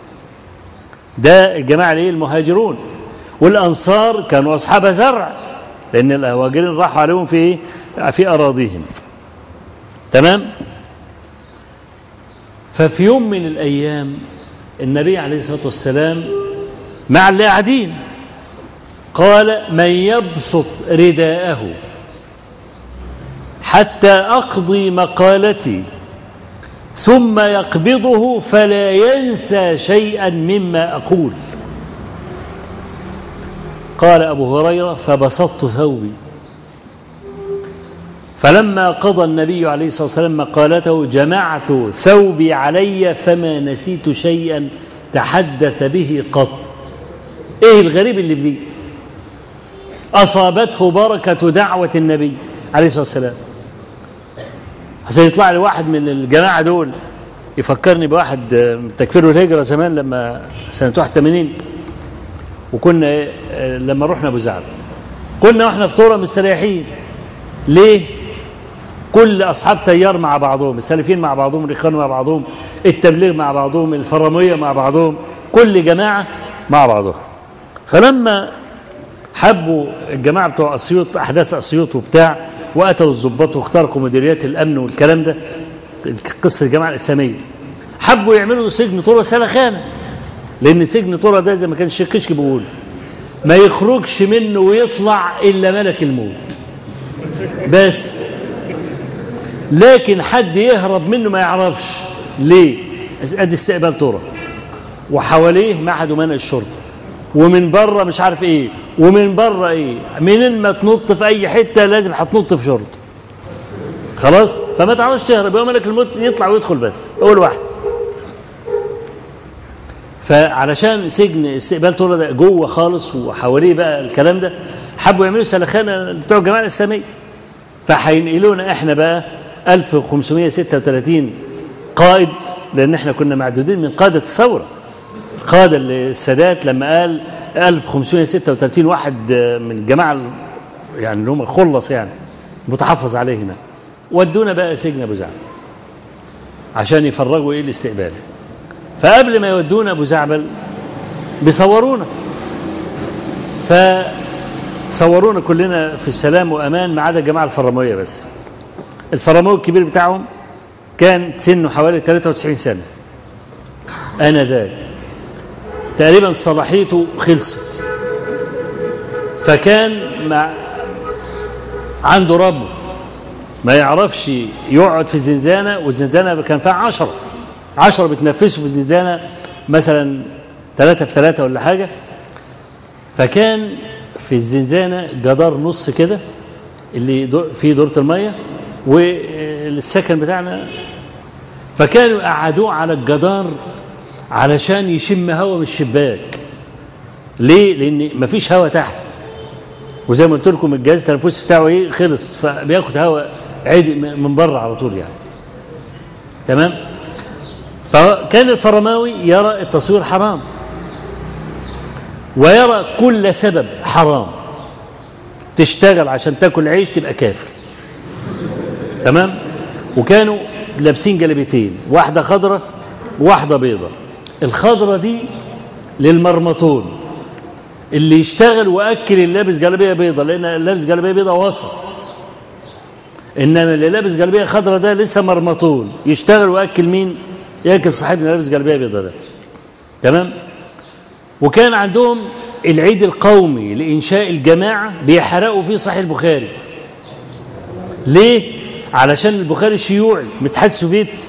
ده الجماعة اللي المهاجرون. والأنصار كانوا أصحاب زرع، لأن المهاجرين راحوا عليهم في أراضيهم. تمام؟ ففي يوم من الأيام النبي عليه الصلاة والسلام مع اللي قاعدين قال: من يبسط رداءه حتى أقضي مقالتي ثم يقبضه فلا ينسى شيئا مما أقول. قال أبو هريرة: فبسطت ثوبي، فلما قضى النبي عليه الصلاة والسلام مقالته جمعت ثوبي علي فما نسيت شيئا تحدث به قط. ايه الغريب اللي في دي؟ أصابته بركة دعوة النبي عليه الصلاة والسلام. عشان يطلع لي واحد من الجماعة دول يفكرني بواحد تكفير والهجرة زمان لما سنة 81، وكنا لما رحنا أبو زعبل كنا واحنا في طورة مستريحين. ليه؟ كل أصحاب تيار مع بعضهم، السلفيين مع بعضهم، الإخوان مع بعضهم، التبليغ مع بعضهم، الفرامية مع بعضهم، كل جماعة مع بعضهم. فلما حبوا الجماعة بتوع أسيوط أحداث أسيوط وبتاع وقتلوا الضباط واخترقوا مديريات الأمن والكلام ده، قصة الجماعة الإسلامية، حبوا يعملوا سجن طورة سلخانة، لأن سجن طورة ده زي ما كان الشيخ كشك بيقول ما يخرجش منه ويطلع إلا ملك الموت بس، لكن حد يهرب منه ما يعرفش. ليه؟ ادي استقبال طورة وحواليه معهد ومنع الشرطة، ومن بره مش عارف ايه، ومن بره ايه، منين ما تنط في اي حته لازم هتنط في شرطه. خلاص؟ فما تعرفش تهرب، يوم ملك الموت يطلع ويدخل بس اول واحد. فعلشان سجن استقبال طورة ده جوه خالص وحواليه بقى الكلام ده، حبوا يعملوا سلخانه بتوع الجماعه الاسلاميه، فهينقلونا احنا بقى 1536 قائد، لان احنا كنا معدودين من قاده الثوره. قاد السادات لما قال 1536 واحد من الجماعه يعني اللي هم الخلص يعني متحفظ عليهما، ودونا بقى سجن ابو زعبل عشان يفرجوا ايه الاستقبال. فقبل ما يودونا ابو زعبل بيصورونا، فصورونا كلنا في سلام وامان ما عدا الجماعه الفرامويه بس. الفراموي الكبير بتاعهم كان سنه حوالي 93 سنه انذاك، تقريبا صلاحيته خلصت، فكان عنده رب ما يعرفش يقعد في الزنزانة، والزنزانة كان فيها 10 بتنفسوا في الزنزانة مثلا 3 في 3 ولا حاجة. فكان في الزنزانة جدار نص كده اللي فيه دورة المية والسكن بتاعنا، فكانوا قعدوه على الجدار علشان يشم هوا من الشباك. ليه؟ لان مفيش هوا تحت، وزي ما قلت لكم الجهاز التنفسي بتاعه ايه خلص، فبياخد هوا عادي من بره على طول يعني. تمام؟ فكان الفرماوي يرى التصوير حرام، ويرى كل سبب حرام. تشتغل عشان تاكل عيش تبقى كافر. تمام؟ وكانوا لابسين جلابيتين، واحده خضراء وواحده بيضاء. الخضرة دي للمرمطون اللي يشتغل واكل اللي لابس جلابيه بيضاء، لان اللي لابس جلابيه بيضاء وسط، انما اللي لابس جلابيه خضراء ده لسه مرمطون، يشتغل واكل مين؟ ياكل صاحبنا اللي لابس جلابيه بيضاء ده. تمام؟ وكان عندهم العيد القومي لانشاء الجماعه بيحرقوا فيه صحيح البخاري. ليه؟ علشان البخاري شيوعي من الاتحاد السوفيتي.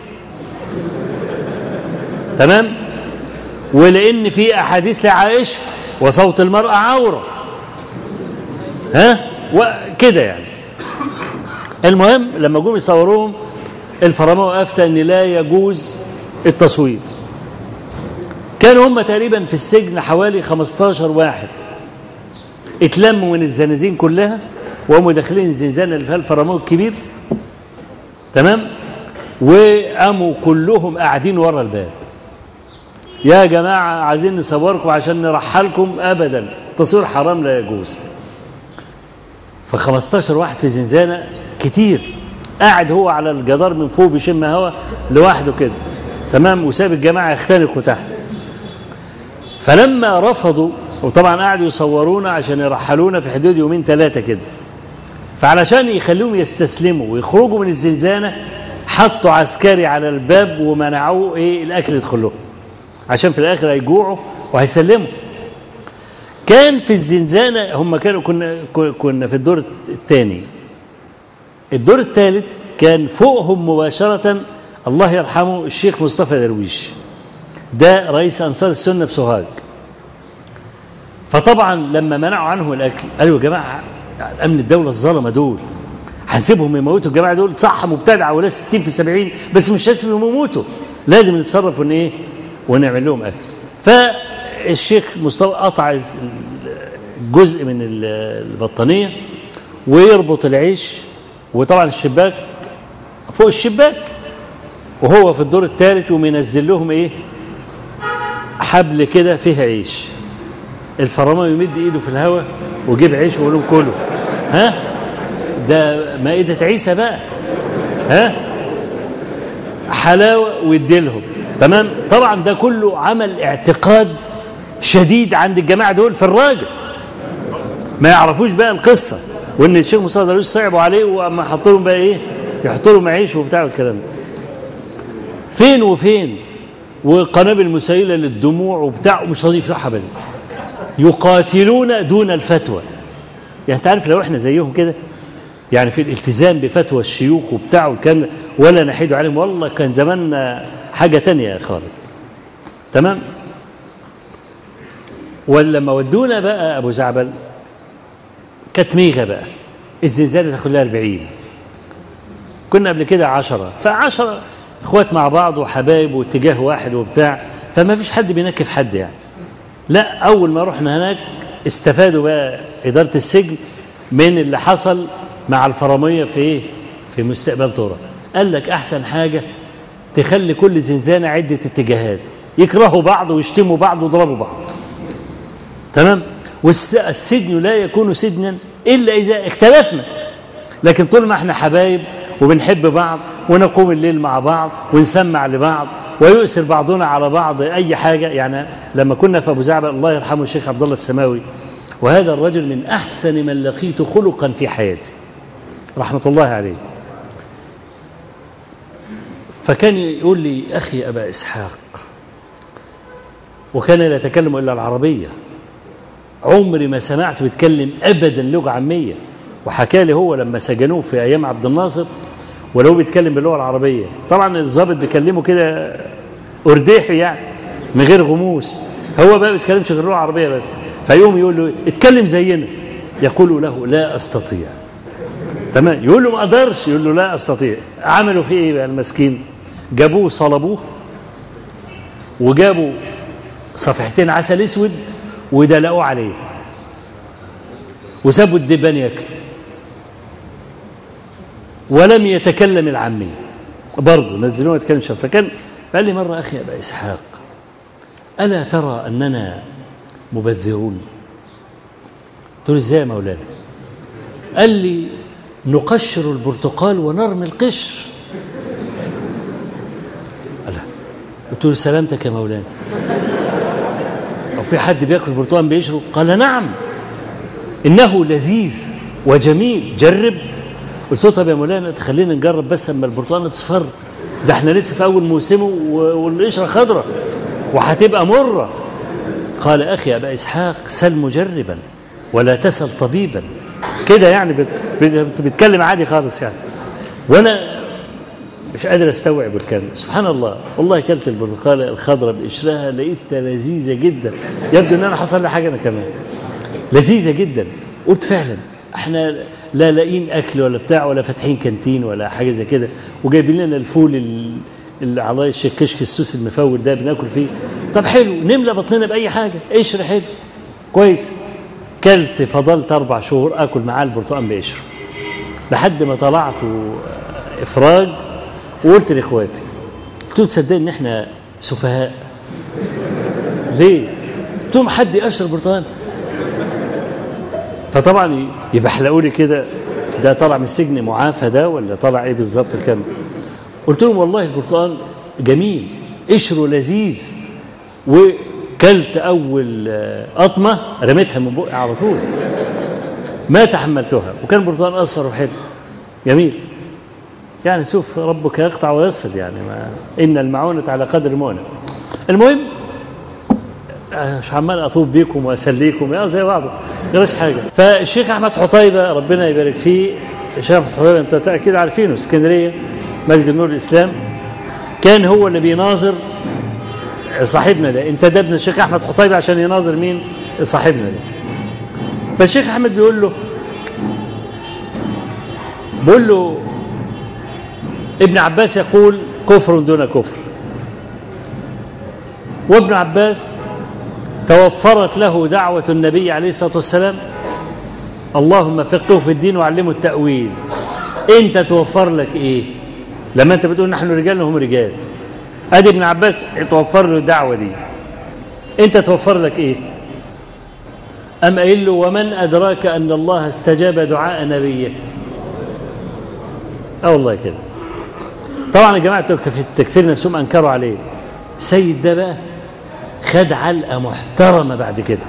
تمام؟ ولان في احاديث لعائشه وصوت المراه عوره، ها وكده يعني. المهم لما جم يصوروهم الفرماوي افتى ان لا يجوز التصوير. كانوا هم تقريبا في السجن حوالي 15 واحد اتلموا من الزنازين كلها وهم داخلين الزنزانه اللي فيها الفرماوي الكبير. تمام؟ وقاموا كلهم قاعدين ورا الباب، يا جماعة عايزين نصوركم عشان نرحلكم. أبدا، التصوير حرام لا يجوز. ف15 واحد في زنزانة كتير، قاعد هو على الجدار من فوق بيشم هوا لوحده كده. تمام؟ وساب الجماعة يختنقوا تحت. فلما رفضوا، وطبعا قعدوا يصورونا عشان يرحلونا في حدود 2 3 كده، فعلشان يخلوهم يستسلموا ويخرجوا من الزنزانة حطوا عسكري على الباب ومنعوه ايه الأكل يدخل لهم، عشان في الاخر هيجوعوا وهيسلموا. كان في الزنزانه هم كنا في الدور الثاني. الدور الثالث كان فوقهم مباشره الله يرحمه الشيخ مصطفى درويش، ده رئيس انصار السنه في سوهاج. فطبعا لما منعوا عنهم الاكل قالوا يا جماعه امن الدوله الظلمه دول هنسيبهم يموتوا الجماعه دول؟ صح مبتدعه ولا 60 في 70، بس مش هنسيبهم يموتوا، لازم نتصرف ان ايه ونعمل لهم اكل. فالشيخ مصطفى قطع جزء من البطانيه ويربط العيش، وطبعا الشباك فوق الشباك، وهو في الدور الثالث ومنزل لهم ايه؟ حبل كده فيه عيش. الفرامه يمد ايده في الهواء ويجيب عيش ويقول لهم كلوا. ها؟ ده مائدة عيسى بقى. ها؟ حلاوه ويديلهم. تمام؟ طبعا ده كله عمل اعتقاد شديد عند الجماعه دول في الراجل. ما يعرفوش بقى القصه، وان الشيخ مصطفى درويش صعبوا عليه واما حطوا لهم بقى ايه؟ يحطوا لهم عيش وبتاع والكلام ده. فين وفين؟ وقنابل مسيله للدموع وبتاع، ومش راضي يفتحوا ابدا. يقاتلون دون الفتوى. يعني انت عارف لو احنا زيهم كده، يعني في الالتزام بفتوى الشيوخ وبتاع والكلام، ولا نحيد عليهم، والله كان زماننا حاجه تانية خالص. تمام؟ ولما ودونا بقى ابو زعبل كانت ميغه بقى، الزنزانه تاخد لها 40. كنا قبل كده 10، ف10 اخوات مع بعض وحبايب واتجاه واحد وبتاع، فما فيش حد بينكف حد يعني. لا، اول ما رحنا هناك استفادوا بقى اداره السجن من اللي حصل مع الفراميه في ايه؟ في مستقبل طرق. قال لك احسن حاجه تخلي كل زنزانه عده اتجاهات، يكرهوا بعض ويشتموا بعض ويضربوا بعض. تمام؟ والسجن لا يكون سجنا الا اذا اختلفنا، لكن طول ما احنا حبايب وبنحب بعض ونقوم الليل مع بعض ونسمع لبعض ويؤثر بعضنا على بعض اي حاجه. يعني لما كنا في ابو زعبل الله يرحمه الشيخ عبد الله السماوي، وهذا الرجل من احسن من لقيت خلقا في حياتي رحمه الله عليه، فكان يقول لي اخي ابا اسحاق، وكان لا يتكلم الا العربيه، عمري ما سمعته بيتكلم ابدا لغه عاميه. وحكى لي هو لما سجنوه في ايام عبد الناصر ولو بيتكلم باللغه العربيه، طبعا الضابط بيكلمه كده ارديحي يعني من غير غموس، هو بقى ما بيتكلمش غير اللغه العربيه بس، فيقوم يقول له اتكلم زينا، يقول له لا استطيع. تمام؟ يقول له ما اقدرش، يقول له لا استطيع. عملوا فيه ايه بقى المسكين؟ جابوه صلبوه وجابوا صفحتين عسل اسود ودلقوه عليه وسابوا الدبان ياكل، ولم يتكلم العامية برضه، نزلوه يتكلم شاف. فكان قال لي مرة أخي أبا إسحاق ألا ترى أننا مبذرون؟ قلت له إزاي يا مولانا؟ قال لي نقشر البرتقال ونرمي القشر. قلت له سلامتك يا مولانا، أو في حد بياكل برتقال بيشرب؟ قال نعم إنه لذيذ وجميل، جرب. قلت له طب يا مولانا تخلينا نجرب بس اما البرتقال تصفر، ده احنا لسه في اول موسمه والقشره خضراء وهتبقى مره. قال اخي ابا اسحاق سل مجربا ولا تسل طبيبا، كده يعني بيتكلم عادي خالص يعني. وانا مش قادر استوعب الكلام. سبحان الله، والله اكلت البرتقاله الخضراء بقشرها لقيتها لذيذه جدا، يبدو ان انا حصل لي حاجه انا كمان، لذيذه جدا. قلت فعلا احنا لا لاقيين اكل ولا بتاع ولا فاتحين كانتين ولا حاجه زي كده، وجايبين لنا الفول اللي على الكشك السوس المفول ده بناكل فيه. طب حلو، نملى بطننا باي حاجه، قشر حلو كويس. كلت، فضلت 4 شهور اكل معاه البرتقال بقشره لحد ما طلعت افراج. وقلت لاخواتي، قلت لهم تصدق ان احنا سفهاء؟ ليه؟ قلت لهم حد يقشر برتقال؟ فطبعا يبحلقوا لي كده، ده طالع من السجن معافى ده ولا طالع ايه بالظبط الكلام؟ قلت لهم والله البرتقال جميل، قشره لذيذ. وكلت اول قطمه رميتها من بقي على طول، ما تحملتها، وكان برتقال اصفر وحلو جميل. يعني شوف ربك يقطع ويصل، يعني ما ان المعونه على قدر المؤنه. المهم مش عمال اطوب بيكم واسليكم يا زي بعضه غيرش حاجه. فالشيخ احمد حطيبه ربنا يبارك فيه، الشيخ احمد حطيبه انت اكيد عارفينه، في اسكندريه مسجد نور الاسلام، كان هو اللي بيناظر صاحبنا ده. انتدبنا الشيخ احمد حطيبه عشان يناظر مين؟ صاحبنا ده. فالشيخ احمد بيقول له ابن عباس يقول كفر دون كفر، وابن عباس توفرت له دعوة النبي عليه الصلاة والسلام اللهم فقهه في الدين وعلمه التأويل. انت توفر لك ايه؟ لما أنت بتقول نحن رجال وهم رجال. أدي ابن عباس توفر له الدعوة دي، أنت توفر لك إيه؟ أم قايل له ومن أدراك أن الله استجاب دعاء نبيه؟ والله كده. طبعا يا جماعة في التكفير نفسهم أنكروا عليه. سيد ده بقى خد علقة محترمة بعد كده.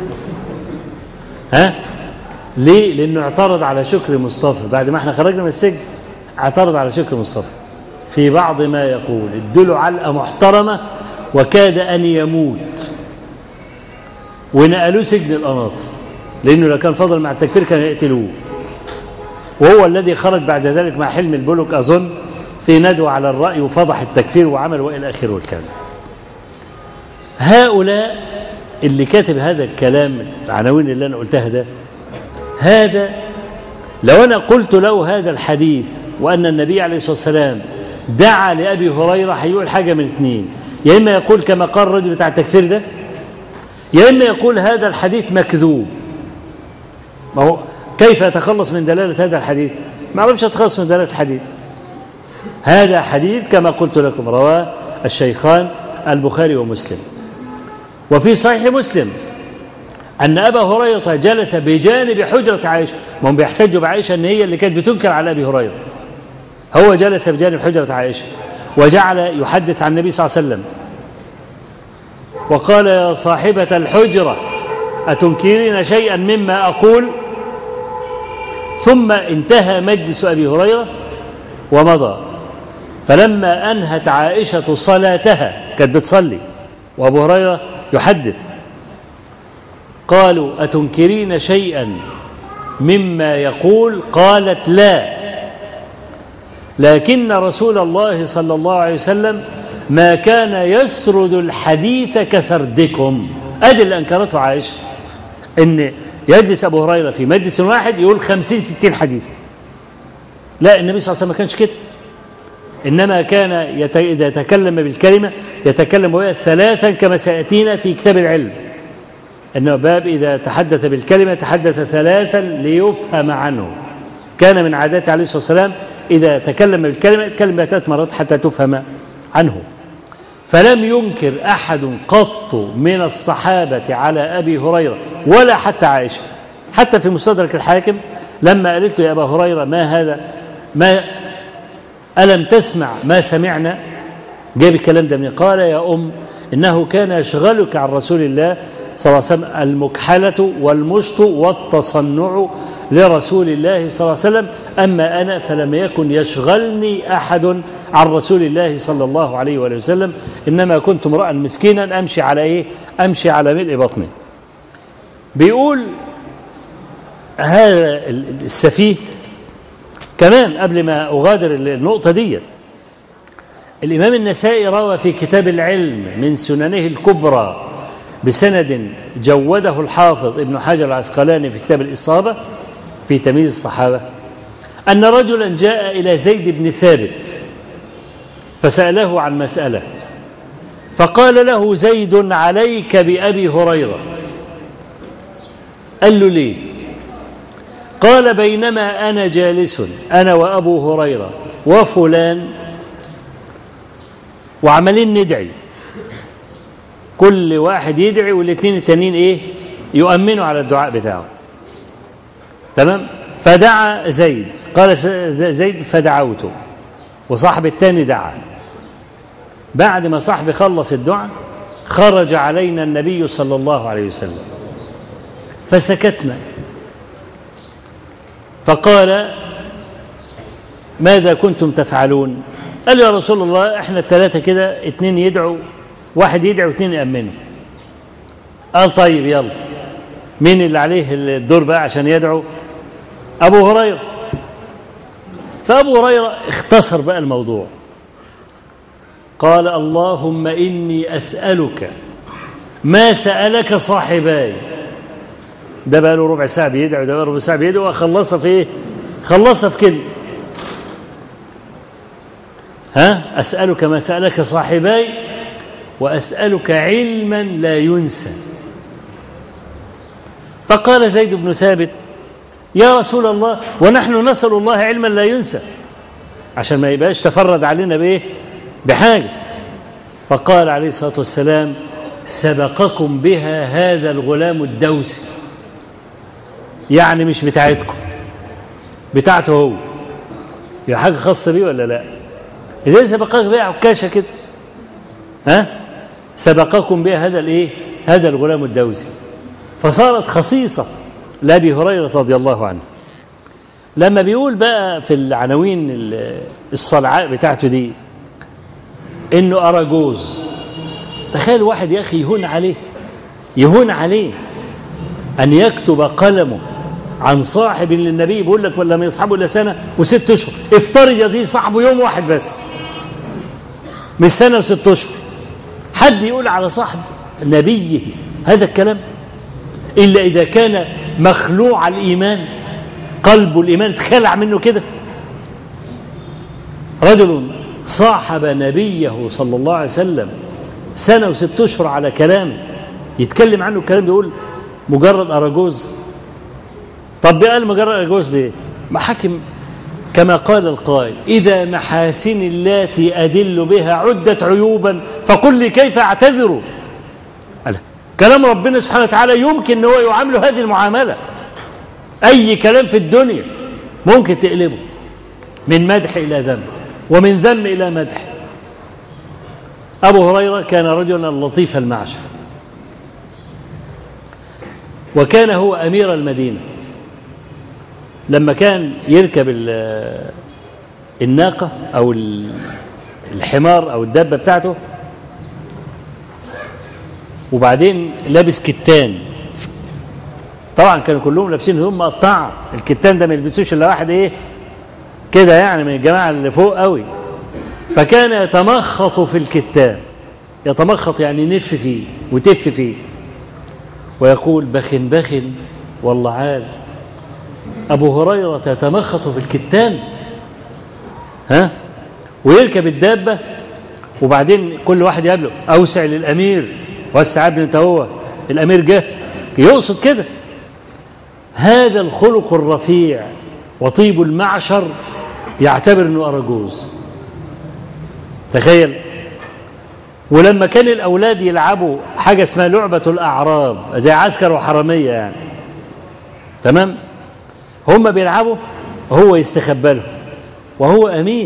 ليه؟ لأنه اعترض على شكري مصطفى بعد ما احنا خرجنا من السجن. اعترض على شكري مصطفى في بعض ما يقول، ادله علقة محترمة وكاد أن يموت، ونقلوه سجن القناطر، لأنه لو كان فضل مع التكفير كان يقتلوه. وهو الذي خرج بعد ذلك مع حلم البلوك أظن في ندوة على الرأي وفضح التكفير وعمل وإلى آخره والكلام. هؤلاء اللي كاتب هذا الكلام العناوين اللي أنا قلتها ده، هذا لو أنا قلت له هذا الحديث وأن النبي عليه الصلاة والسلام دعا لأبي هريرة، هيقول حاجة من اثنين: يا إما يقول كما قال الرجل بتاع التكفير ده، يا إما يقول هذا الحديث مكذوب. ما هو كيف يتخلص من دلالة هذا الحديث؟ ما عرفش يتخلص من دلالة الحديث. هذا حديث كما قلت لكم رواه الشيخان البخاري ومسلم. وفي صحيح مسلم أن أبا هريرة جلس بجانب حجرة عائشة. ما هم بيحتجوا بعائشة أن هي اللي كانت بتنكر على أبي هريرة. هو جلس بجانب حجرة عائشة وجعل يحدث عن النبي صلى الله عليه وسلم وقال: يا صاحبة الحجرة أتنكرين شيئا مما أقول؟ ثم انتهى مجلس أبي هريرة ومضى. فلما أنهت عائشة صلاتها، كانت بتصلي وأبو هريرة يحدث، قالوا: أتنكرين شيئا مما يقول؟ قالت: لا، لكن رسول الله صلى الله عليه وسلم ما كان يسرد الحديث كسردكم. أدي اللي أنكرته عائشة، إن يجلس أبو هريرة في مجلس واحد يقول 50-60 حديث. لا، النبي صلى الله عليه وسلم ما كانش كده، إنما كان إذا تكلم بالكلمة يتكلم وهي ثلاثا كما سيأتينا في كتاب العلم، أنه باب إذا تحدث بالكلمة تحدث ثلاثا ليفهم عنه. كان من عاداته عليه الصلاة والسلام إذا تكلم بالكلمة يتكلم 3 مرات حتى تفهم عنه. فلم ينكر أحد قط من الصحابة على أبي هريرة ولا حتى عائشة. حتى في مستدرك الحاكم لما قالت له: يا أبا هريرة ما هذا، ما ألم تسمع ما سمعنا؟ جاب الكلام ده من قال: يا إنه كان يشغلك عن رسول الله صلى الله عليه وسلم المكحلة والمشط والتصنع لرسول الله صلى الله عليه وسلم، أما أنا فلم يكن يشغلني أحد عن رسول الله صلى الله عليه وآله وسلم، إنما كنت امرأ مسكينا أمشي على إيه؟ أمشي على ملء بطني. بيقول هذا السفيه كمان قبل ما أغادر النقطة دي، الإمام النسائي روى في كتاب العلم من سننه الكبرى بسند جوده الحافظ ابن حجر العسقلاني في كتاب الإصابة في تمييز الصحابة أن رجلا جاء إلى زيد بن ثابت فسأله عن مسألة، فقال له زيد: عليك بأبي هريرة. قال له: ليه؟ قال: بينما أنا جالس أنا وأبو هريرة وفلان وعمالين ندعي، كل واحد يدعي والاثنين التانيين إيه؟ يؤمنوا على الدعاء بتاعه. تمام؟ فدعا زيد، قال زيد: فدعوته، وصاحب التاني دعا. بعد ما صاحبي خلص الدعاء خرج علينا النبي صلى الله عليه وسلم فسكتنا، فقال: ماذا كنتم تفعلون؟ قال: يا رسول الله احنا الثلاثة كده، 2 يدعوا، واحد يدعو و2 يأمنوا. قال: طيب يلا، مين اللي عليه الدور بقى عشان يدعو؟ أبو هريرة. فأبو هريرة اختصر بقى الموضوع، قال: اللهم إني أسألك ما سألك صاحباي. ده بقى له ربع ساعة بيدعو، ده بقى ربع ساعة بيدعو، وخلصها في إيه؟ خلصها في كلمة: أسألك ما سألك صاحباي، وأسألك علما لا ينسى. فقال زيد بن ثابت: يا رسول الله، ونحن نسأل الله علما لا ينسى؟ عشان ما يبقاش تفرد علينا بإيه؟ بحاجة. فقال عليه الصلاة والسلام: سبقكم بها هذا الغلام الدوسي، يعني مش بتاعتكم، بتاعته هو، يعني حاجة خاصة بيه ولا لا؟ إزاي سبقك بها عكاشة كده؟ ها؟ سبقكم بها هذا الإيه؟ هذا الغلام الدوسي. فصارت خصيصة لأبي هريرة رضي الله عنه. لما بيقول بقى في العناوين الصلعاء بتاعته دي إنه أراجوز، تخيل واحد يا أخي يهون عليه أن يكتب قلمه عن صاحب للنبي، بيقول لك ولا ما يصحبه إلا سنة و6 أشهر، افترض يا صاحبه يوم واحد بس، مش سنة و6 أشهر. حد يقول على صاحب نبيه هذا الكلام إلا إذا كان مخلوع الإيمان، قلبه الإيمان اتخلع منه كده. رجل صاحب نبيه صلى الله عليه وسلم سنة و6 أشهر على كلام يتكلم عنه الكلام، بيقول مجرد أراجوز. طب قال مجرد أراجوز ليه؟ محاكم كما قال القائل: إذا محاسن اللاتي أدل بها عدت عيوبا فقل لي كيف أعتذر. كلام ربنا سبحانه وتعالى يمكن أن هو يعامله هذه المعاملة. أي كلام في الدنيا ممكن تقلبه من مدح إلى ذم، ومن ذم إلى مدح. أبو هريرة كان رجلا لطيف المعشر، وكان هو أمير المدينة. لما كان يركب الناقة أو الحمار أو الدابة بتاعته، وبعدين لابس كتان، طبعا كانوا كلهم لابسين هدوم مقطعة، الكتان ده ما يلبسوش إلا واحد إيه كده يعني من الجماعة اللي فوق قوي. فكان يتمخط في الكتان، يتمخط يعني نف فيه وتف فيه، ويقول: بخن بخن والله عال. أبو هريرة يتمخط في الكتان، ها، ويركب الدابة، وبعدين كل واحد يقابله: أوسع للأمير، وسع ابن انت، هو الأمير جه، يقصد كده. هذا الخلق الرفيع وطيب المعشر يعتبر أنه أراجوز. تخيل. ولما كان الأولاد يلعبوا حاجة اسمها لعبة الأعراب، زي عسكر وحرامية يعني، تمام، هم بيلعبوا هو يستخبى له، وهو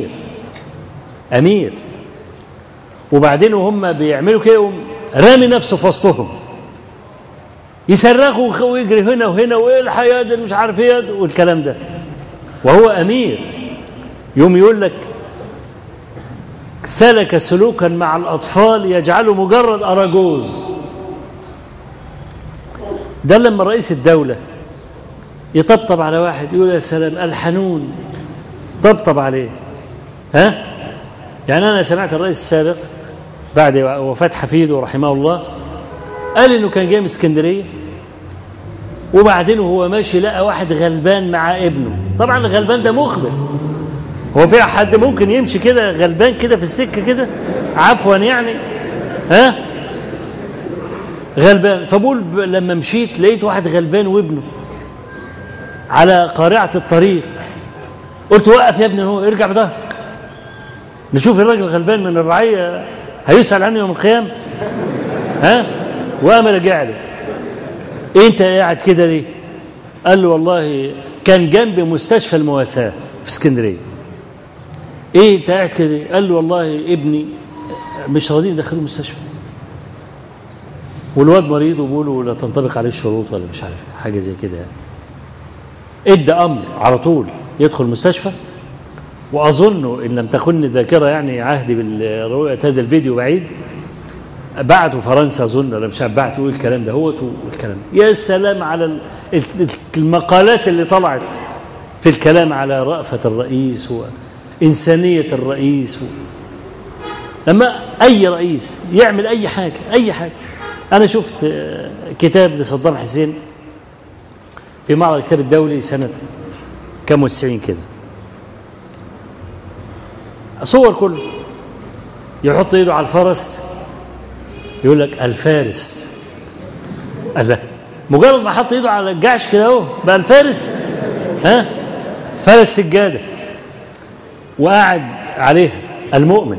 أمير. وبعدين وهم بيعملوا كده رامي نفسه في وسطهم، يصرخوا ويجري هنا وهنا، وايه الحياة اللي مش عارف ايه والكلام ده، وهو أمير. يوم يقول لك: سلك سلوكا مع الأطفال يجعله مجرد أراجوز. ده لما رئيس الدولة يطبطب على واحد يقول: يا سلام الحنون، طبطب عليه. ها؟ يعني أنا سمعت الرئيس السابق بعد وفاة حفيده رحمه الله قال إنه كان جاي من اسكندرية، وبعدين وهو ماشي لقى واحد غلبان مع ابنه. طبعا الغلبان ده مخبر، هو في حد ممكن يمشي كده غلبان كده في السكة كده عفوا يعني، ها، غلبان. فبقول لما مشيت لقيت واحد غلبان وابنه على قارعة الطريق، قلت: وقف يا ابني، هو ارجع بظهرك نشوف الراجل غلبان من الرعية هيسأل عنه يوم القيامة. ها؟ وقام رجع له: إيه انت قاعد كده ليه؟ قال له: والله كان جنب مستشفى المواساة في اسكندرية. ايه انت قاعد كده؟ قال له: والله ابني مش راضيين يدخلوه المستشفى، والواد مريض وبيقولوا لا تنطبق عليه الشروط ولا مش عارف حاجه زي كده يعني. ادى امر على طول يدخل المستشفى. واظن ان لم تخن الذاكره يعني عهدي برؤيه هذا الفيديو بعيد، بعتوا فرنسا اظن ولا مش عارف، بعتوا الكلام ده هو والكلام. يا سلام على المقالات اللي طلعت في الكلام على رأفة الرئيس وإنسانية الرئيس لما أي رئيس يعمل أي حاجة. أنا شفت كتاب لصدام حسين في معرض الكتاب الدولي سنة كم وتسعين كده، صور كله يحط ايده على الفرس يقول لك الفارس. الله، مجرد ما حط ايده على الجعش كده اهو بقى الفارس. ها، فارس سجاده. وقاعد عليها المؤمن.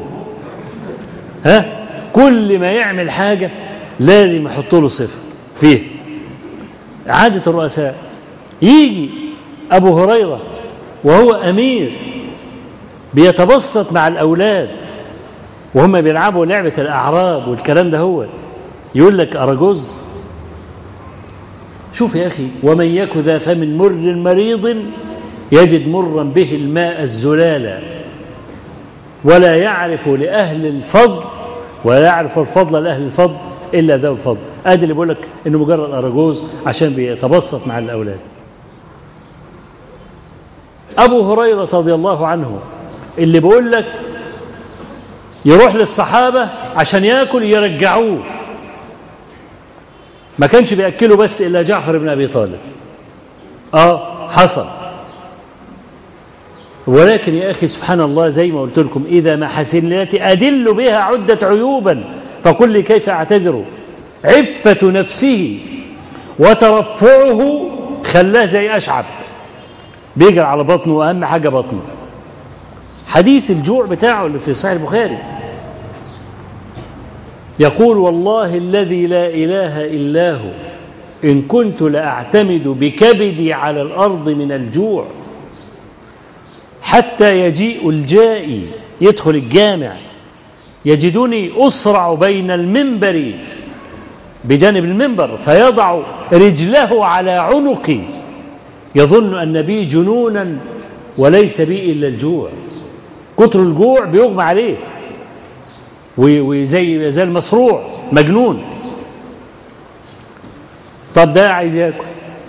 كل ما يعمل حاجة لازم يحط له صفة فيه. عادة الرؤساء. يجي أبو هريرة وهو أمير بيتبسط مع الأولاد وهم بيلعبوا لعبة الأعراب والكلام ده، هو يقول لك أرجوز. شوف يا أخي، ومن يك ذا فم مر مريض يجد مرا به الماء الزلالا ولا يعرف لأهل الفضل ولا يعرف الفضل لأهل الفضل إلا ذو الفضل. ادي اللي بيقول لك انه مجرد أرجوز عشان بيتبسط مع الأولاد. أبو هريرة رضي الله عنه اللي بيقول لك يروح للصحابة عشان يأكل يرجعوه، ما كانش بيأكله بس إلا جعفر بن أبي طالب. حصل. ولكن يا أخي سبحان الله، زي ما قلت لكم، إذا محاسنات أدل بها عدة عيوبا فقل لي كيف أعتذر. عفة نفسه وترفعه خلاه زي أشعب بيجري على بطنه، وأهم حاجة بطنه. حديث الجوع بتاعه اللي في صحيح البخاري يقول: والله الذي لا إله إلا هو إن كنت لأعتمد بكبدي على الأرض من الجوع حتى يجيء الجائي يدخل الجامع يجدني أسرع بين المنبر بجانب المنبر فيضع رجله على عنقي يظن أن بي جنونا وليس بي إلا الجوع. كتر الجوع بيغمى عليه وزي المصروع مجنون. طب ده عايز ياكل.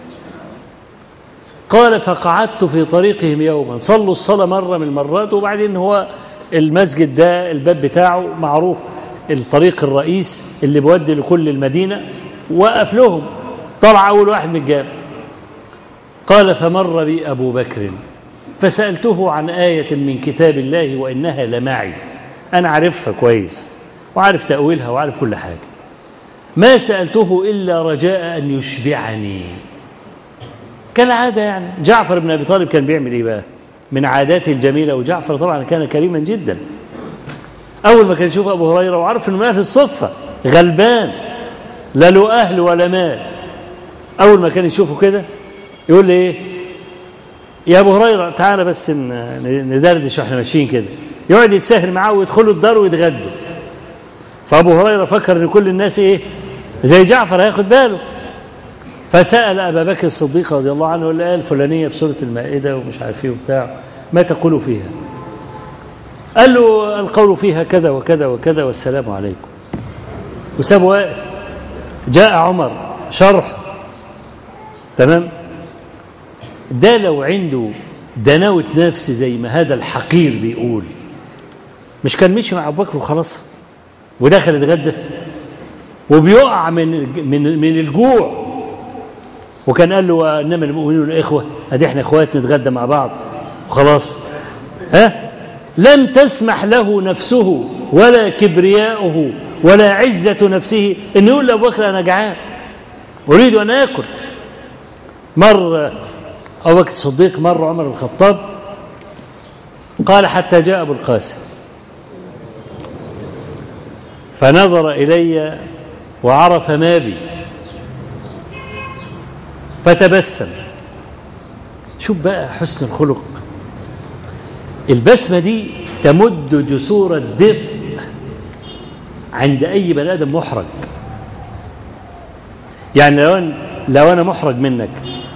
قال: فقعدت في طريقهم يوما، صلوا الصلاة مرة من المرات، وبعدين هو المسجد ده الباب بتاعه معروف، الطريق الرئيس اللي بيودي لكل المدينة، وقف لهم. طلع أول واحد من الجامع. قال: فمر بي أبو بكر فسألته عن آية من كتاب الله وإنها لمعي، أنا عارفها كويس وعارف تأويلها وعارف كل حاجة، ما سألته إلا رجاء أن يشبعني. كالعادة يعني. جعفر بن أبي طالب كان بيعمل إيه بقى من عاداته الجميلة؟ وجعفر طبعا كان كريما جدا. أول ما كان يشوف أبو هريرة وعرف إنه من أهل الصفة، غلبان لا له أهل ولا مال، أول ما كان يشوفه كده يقول لي: إيه يا أبو هريرة تعالى بس ندردش وإحنا ماشيين كده. يقعد يتساهر معاه ويدخلوا الدار ويتغدوا. فأبو هريرة فكر إن كل الناس إيه زي جعفر هياخد باله، فسأل أبا بكر الصديق رضي الله عنه الآية الفلانية في سورة المائدة ومش عارف إيه وبتاع، ما تقول فيها؟ قال له: القول فيها كذا وكذا وكذا والسلام عليكم. وسابه واقف. جاء عمر شرح تمام. ده لو عنده دناوة نفس زي ما هذا الحقير بيقول، مش كان مشي مع أبو بكر وخلاص ودخل يتغدى وبيقع من الجوع، وكان قال له: إنما المؤمنون إخوة، أدي إحنا إخوات نتغدى مع بعض وخلاص. لم تسمح له نفسه ولا كبرياؤه ولا عزة نفسه إنه يقول لأبو بكر: أنا جعان أريد أن آكل. مر أبو بكر الصديق، مر عمر بن الخطاب، قال: حتى جاء أبو القاسم فنظر إلي وعرف ما بي فتبسم. شوف بقى حسن الخلق. البسمة دي تمد جسور الدفء عند أي بني آدم محرج. يعني لو أنا محرج منك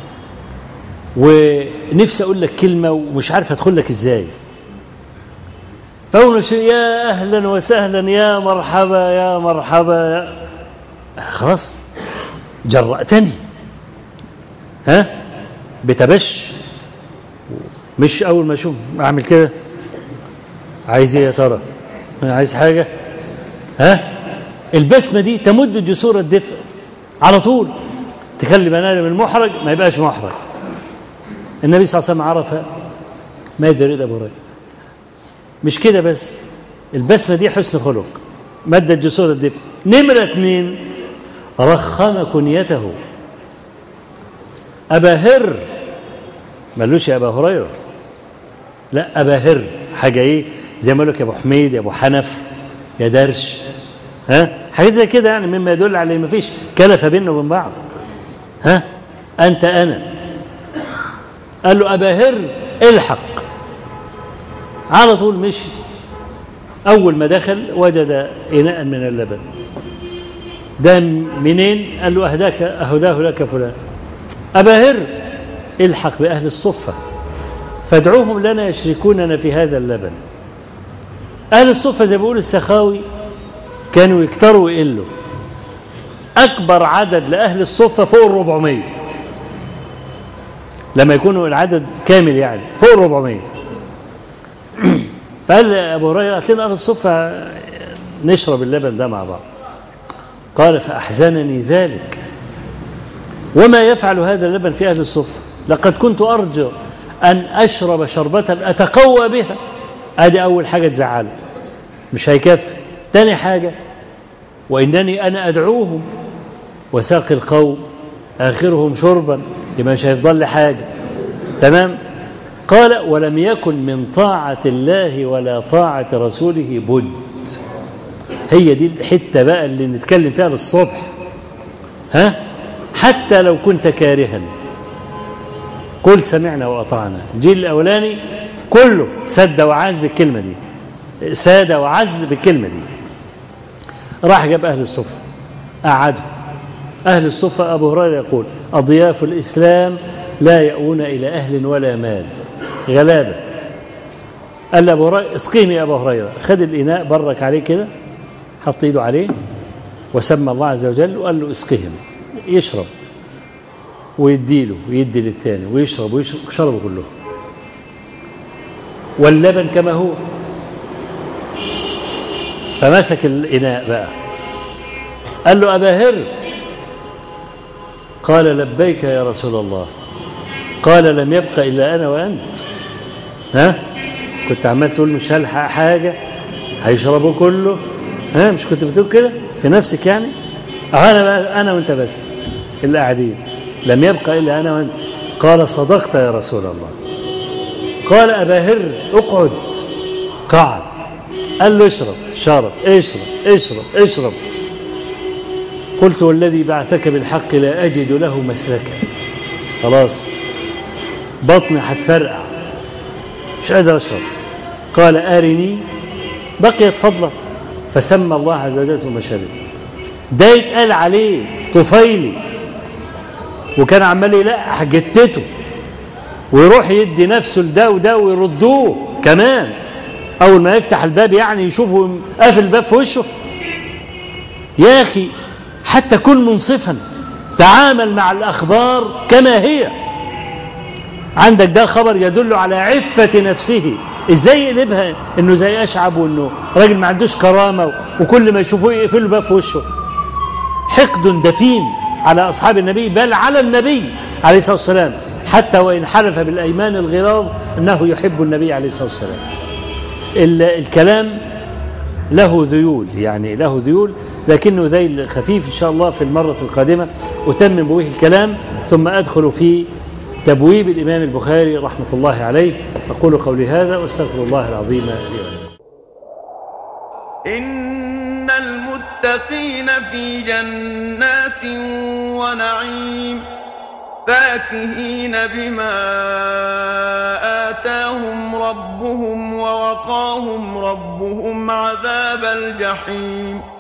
ونفسي أقول لك كلمة ومش عارف أدخل لك إزاي، فأقول يا أهلا وسهلا، يا مرحبا يا مرحبا، خلاص جرأتني. بتبش، مش أول ما أشوف أعمل كده عايز إيه يا ترى؟ عايز حاجة؟ البسمة دي تمد جسور الدفء على طول، تخلي بني آدم المحرج ما يبقاش محرج. النبي صلى الله عليه وسلم عرف ماذا يريد أبو هريرة. مش كده بس، البسمة دي حسن خلق، مدت جسور الدفء. نمرة 2، رخم كنيته. أبا هر، مالوش يا أبا هريرة، لا أبا هر. حاجة إيه زي ما يقول لك يا أبو حميد يا أبو حنف يا درش، حاجات زي كده يعني، مما يدل على ما فيش كلفة بيننا وبين بعض. أنت أنا. قال له أبا هر الحق، على طول مشي. أول ما دخل وجد إناء من اللبن. ده منين؟ قال له أهداه لك فلان. أبا هر الحق بأهل الصفة فادعوهم لنا يشركوننا في هذا اللبن. أهل الصفة زي ما بيقول السخاوي كانوا يكتروا ويقلوا. أكبر عدد لأهل الصفة فوق 400 لما يكونوا العدد كامل يعني فوق 400. فقال أبو هريرة قالت لنا أهل الصفة نشرب اللبن ده مع بعض. قال فأحزنني ذلك، وما يفعل هذا اللبن في أهل الصفة؟ لقد كنت أرجو أن أشرب شربة أتقوى بها. هذه أول حاجة تزعله، مش هيكفي. تاني حاجة وإنني أنا أدعوهم وساقي القوم آخرهم شربا، لما مش هيفضل لي حاجة. تمام. قال ولم يكن من طاعة الله ولا طاعة رسوله بد. هي دي الحتة بقى اللي نتكلم فيها للصبح. حتى لو كنت كارها قل سمعنا وأطعنا. الجيل الأولاني كله سد وعز بالكلمة دي، ساد وعز بالكلمة دي. راح جاب أهل الصفة قعدوا. أهل الصفة أبو هريرة يقول أضياف الإسلام لا يأوون إلى أهل ولا مال، غلابة. قال أبو هريرة اسقيني يا أبو هريرة. خد الإناء برك عليه كده، حط إيده عليه وسمى الله عز وجل وقال له اسقهم. يشرب ويديله ويدي للثاني ويشرب ويشربوا كلهم، واللبن كما هو. فمسك الإناء بقى قال له أبا هر. قال لبيك يا رسول الله. قال لم يبق إلا أنا وأنت. كنت عمال تقول مش هلحق حاجة هيشربوا كله. مش كنت بتقول كده في نفسك يعني؟ أنا وأنت بس اللي قاعدين، لم يبق إلا أنا وأنت. قال صدقت يا رسول الله. قال أبا هر اقعد. قعد. قال له اشرب. شرب. اشرب. قلت والذي بعثك بالحق لا أجد له مسلكا. خلاص بطني هتفرقع مش قادر أشرب. قال أرني. بقيت فضلا فسمى الله عز وجل ثم شرب. ده يتقال عليه طفيلي، وكان عمال يلقح جتته ويروح يدي نفسه لده وده ويردوه كمان. أول ما يفتح الباب يعني يشوفه قافل الباب في وشه. يا أخي حتى كن منصفا، تعامل مع الأخبار كما هي. عندك ده خبر يدل على عفة نفسه، ازاي يقلبها انه زي أشعب وانه راجل ما عندوش كرامة وكل ما يشوفوه يقفلوا الباب في وشه. حقد دفين على أصحاب النبي بل على النبي عليه الصلاة والسلام، حتى وإن حلف بالأيمان الغلاظ أنه يحب النبي عليه الصلاة والسلام. الكلام له ذيول، يعني له ذيول، لكنه ذيل خفيف. إن شاء الله في المرة القادمة أتمم به الكلام ثم أدخل في تبويب الإمام البخاري رحمة الله عليه. أقول قولي هذا واستغفر الله العظيم لي ولكم. إن المتقين في جنات ونعيم فاكهين بما آتاهم ربهم ووقاهم ربهم عذاب الجحيم.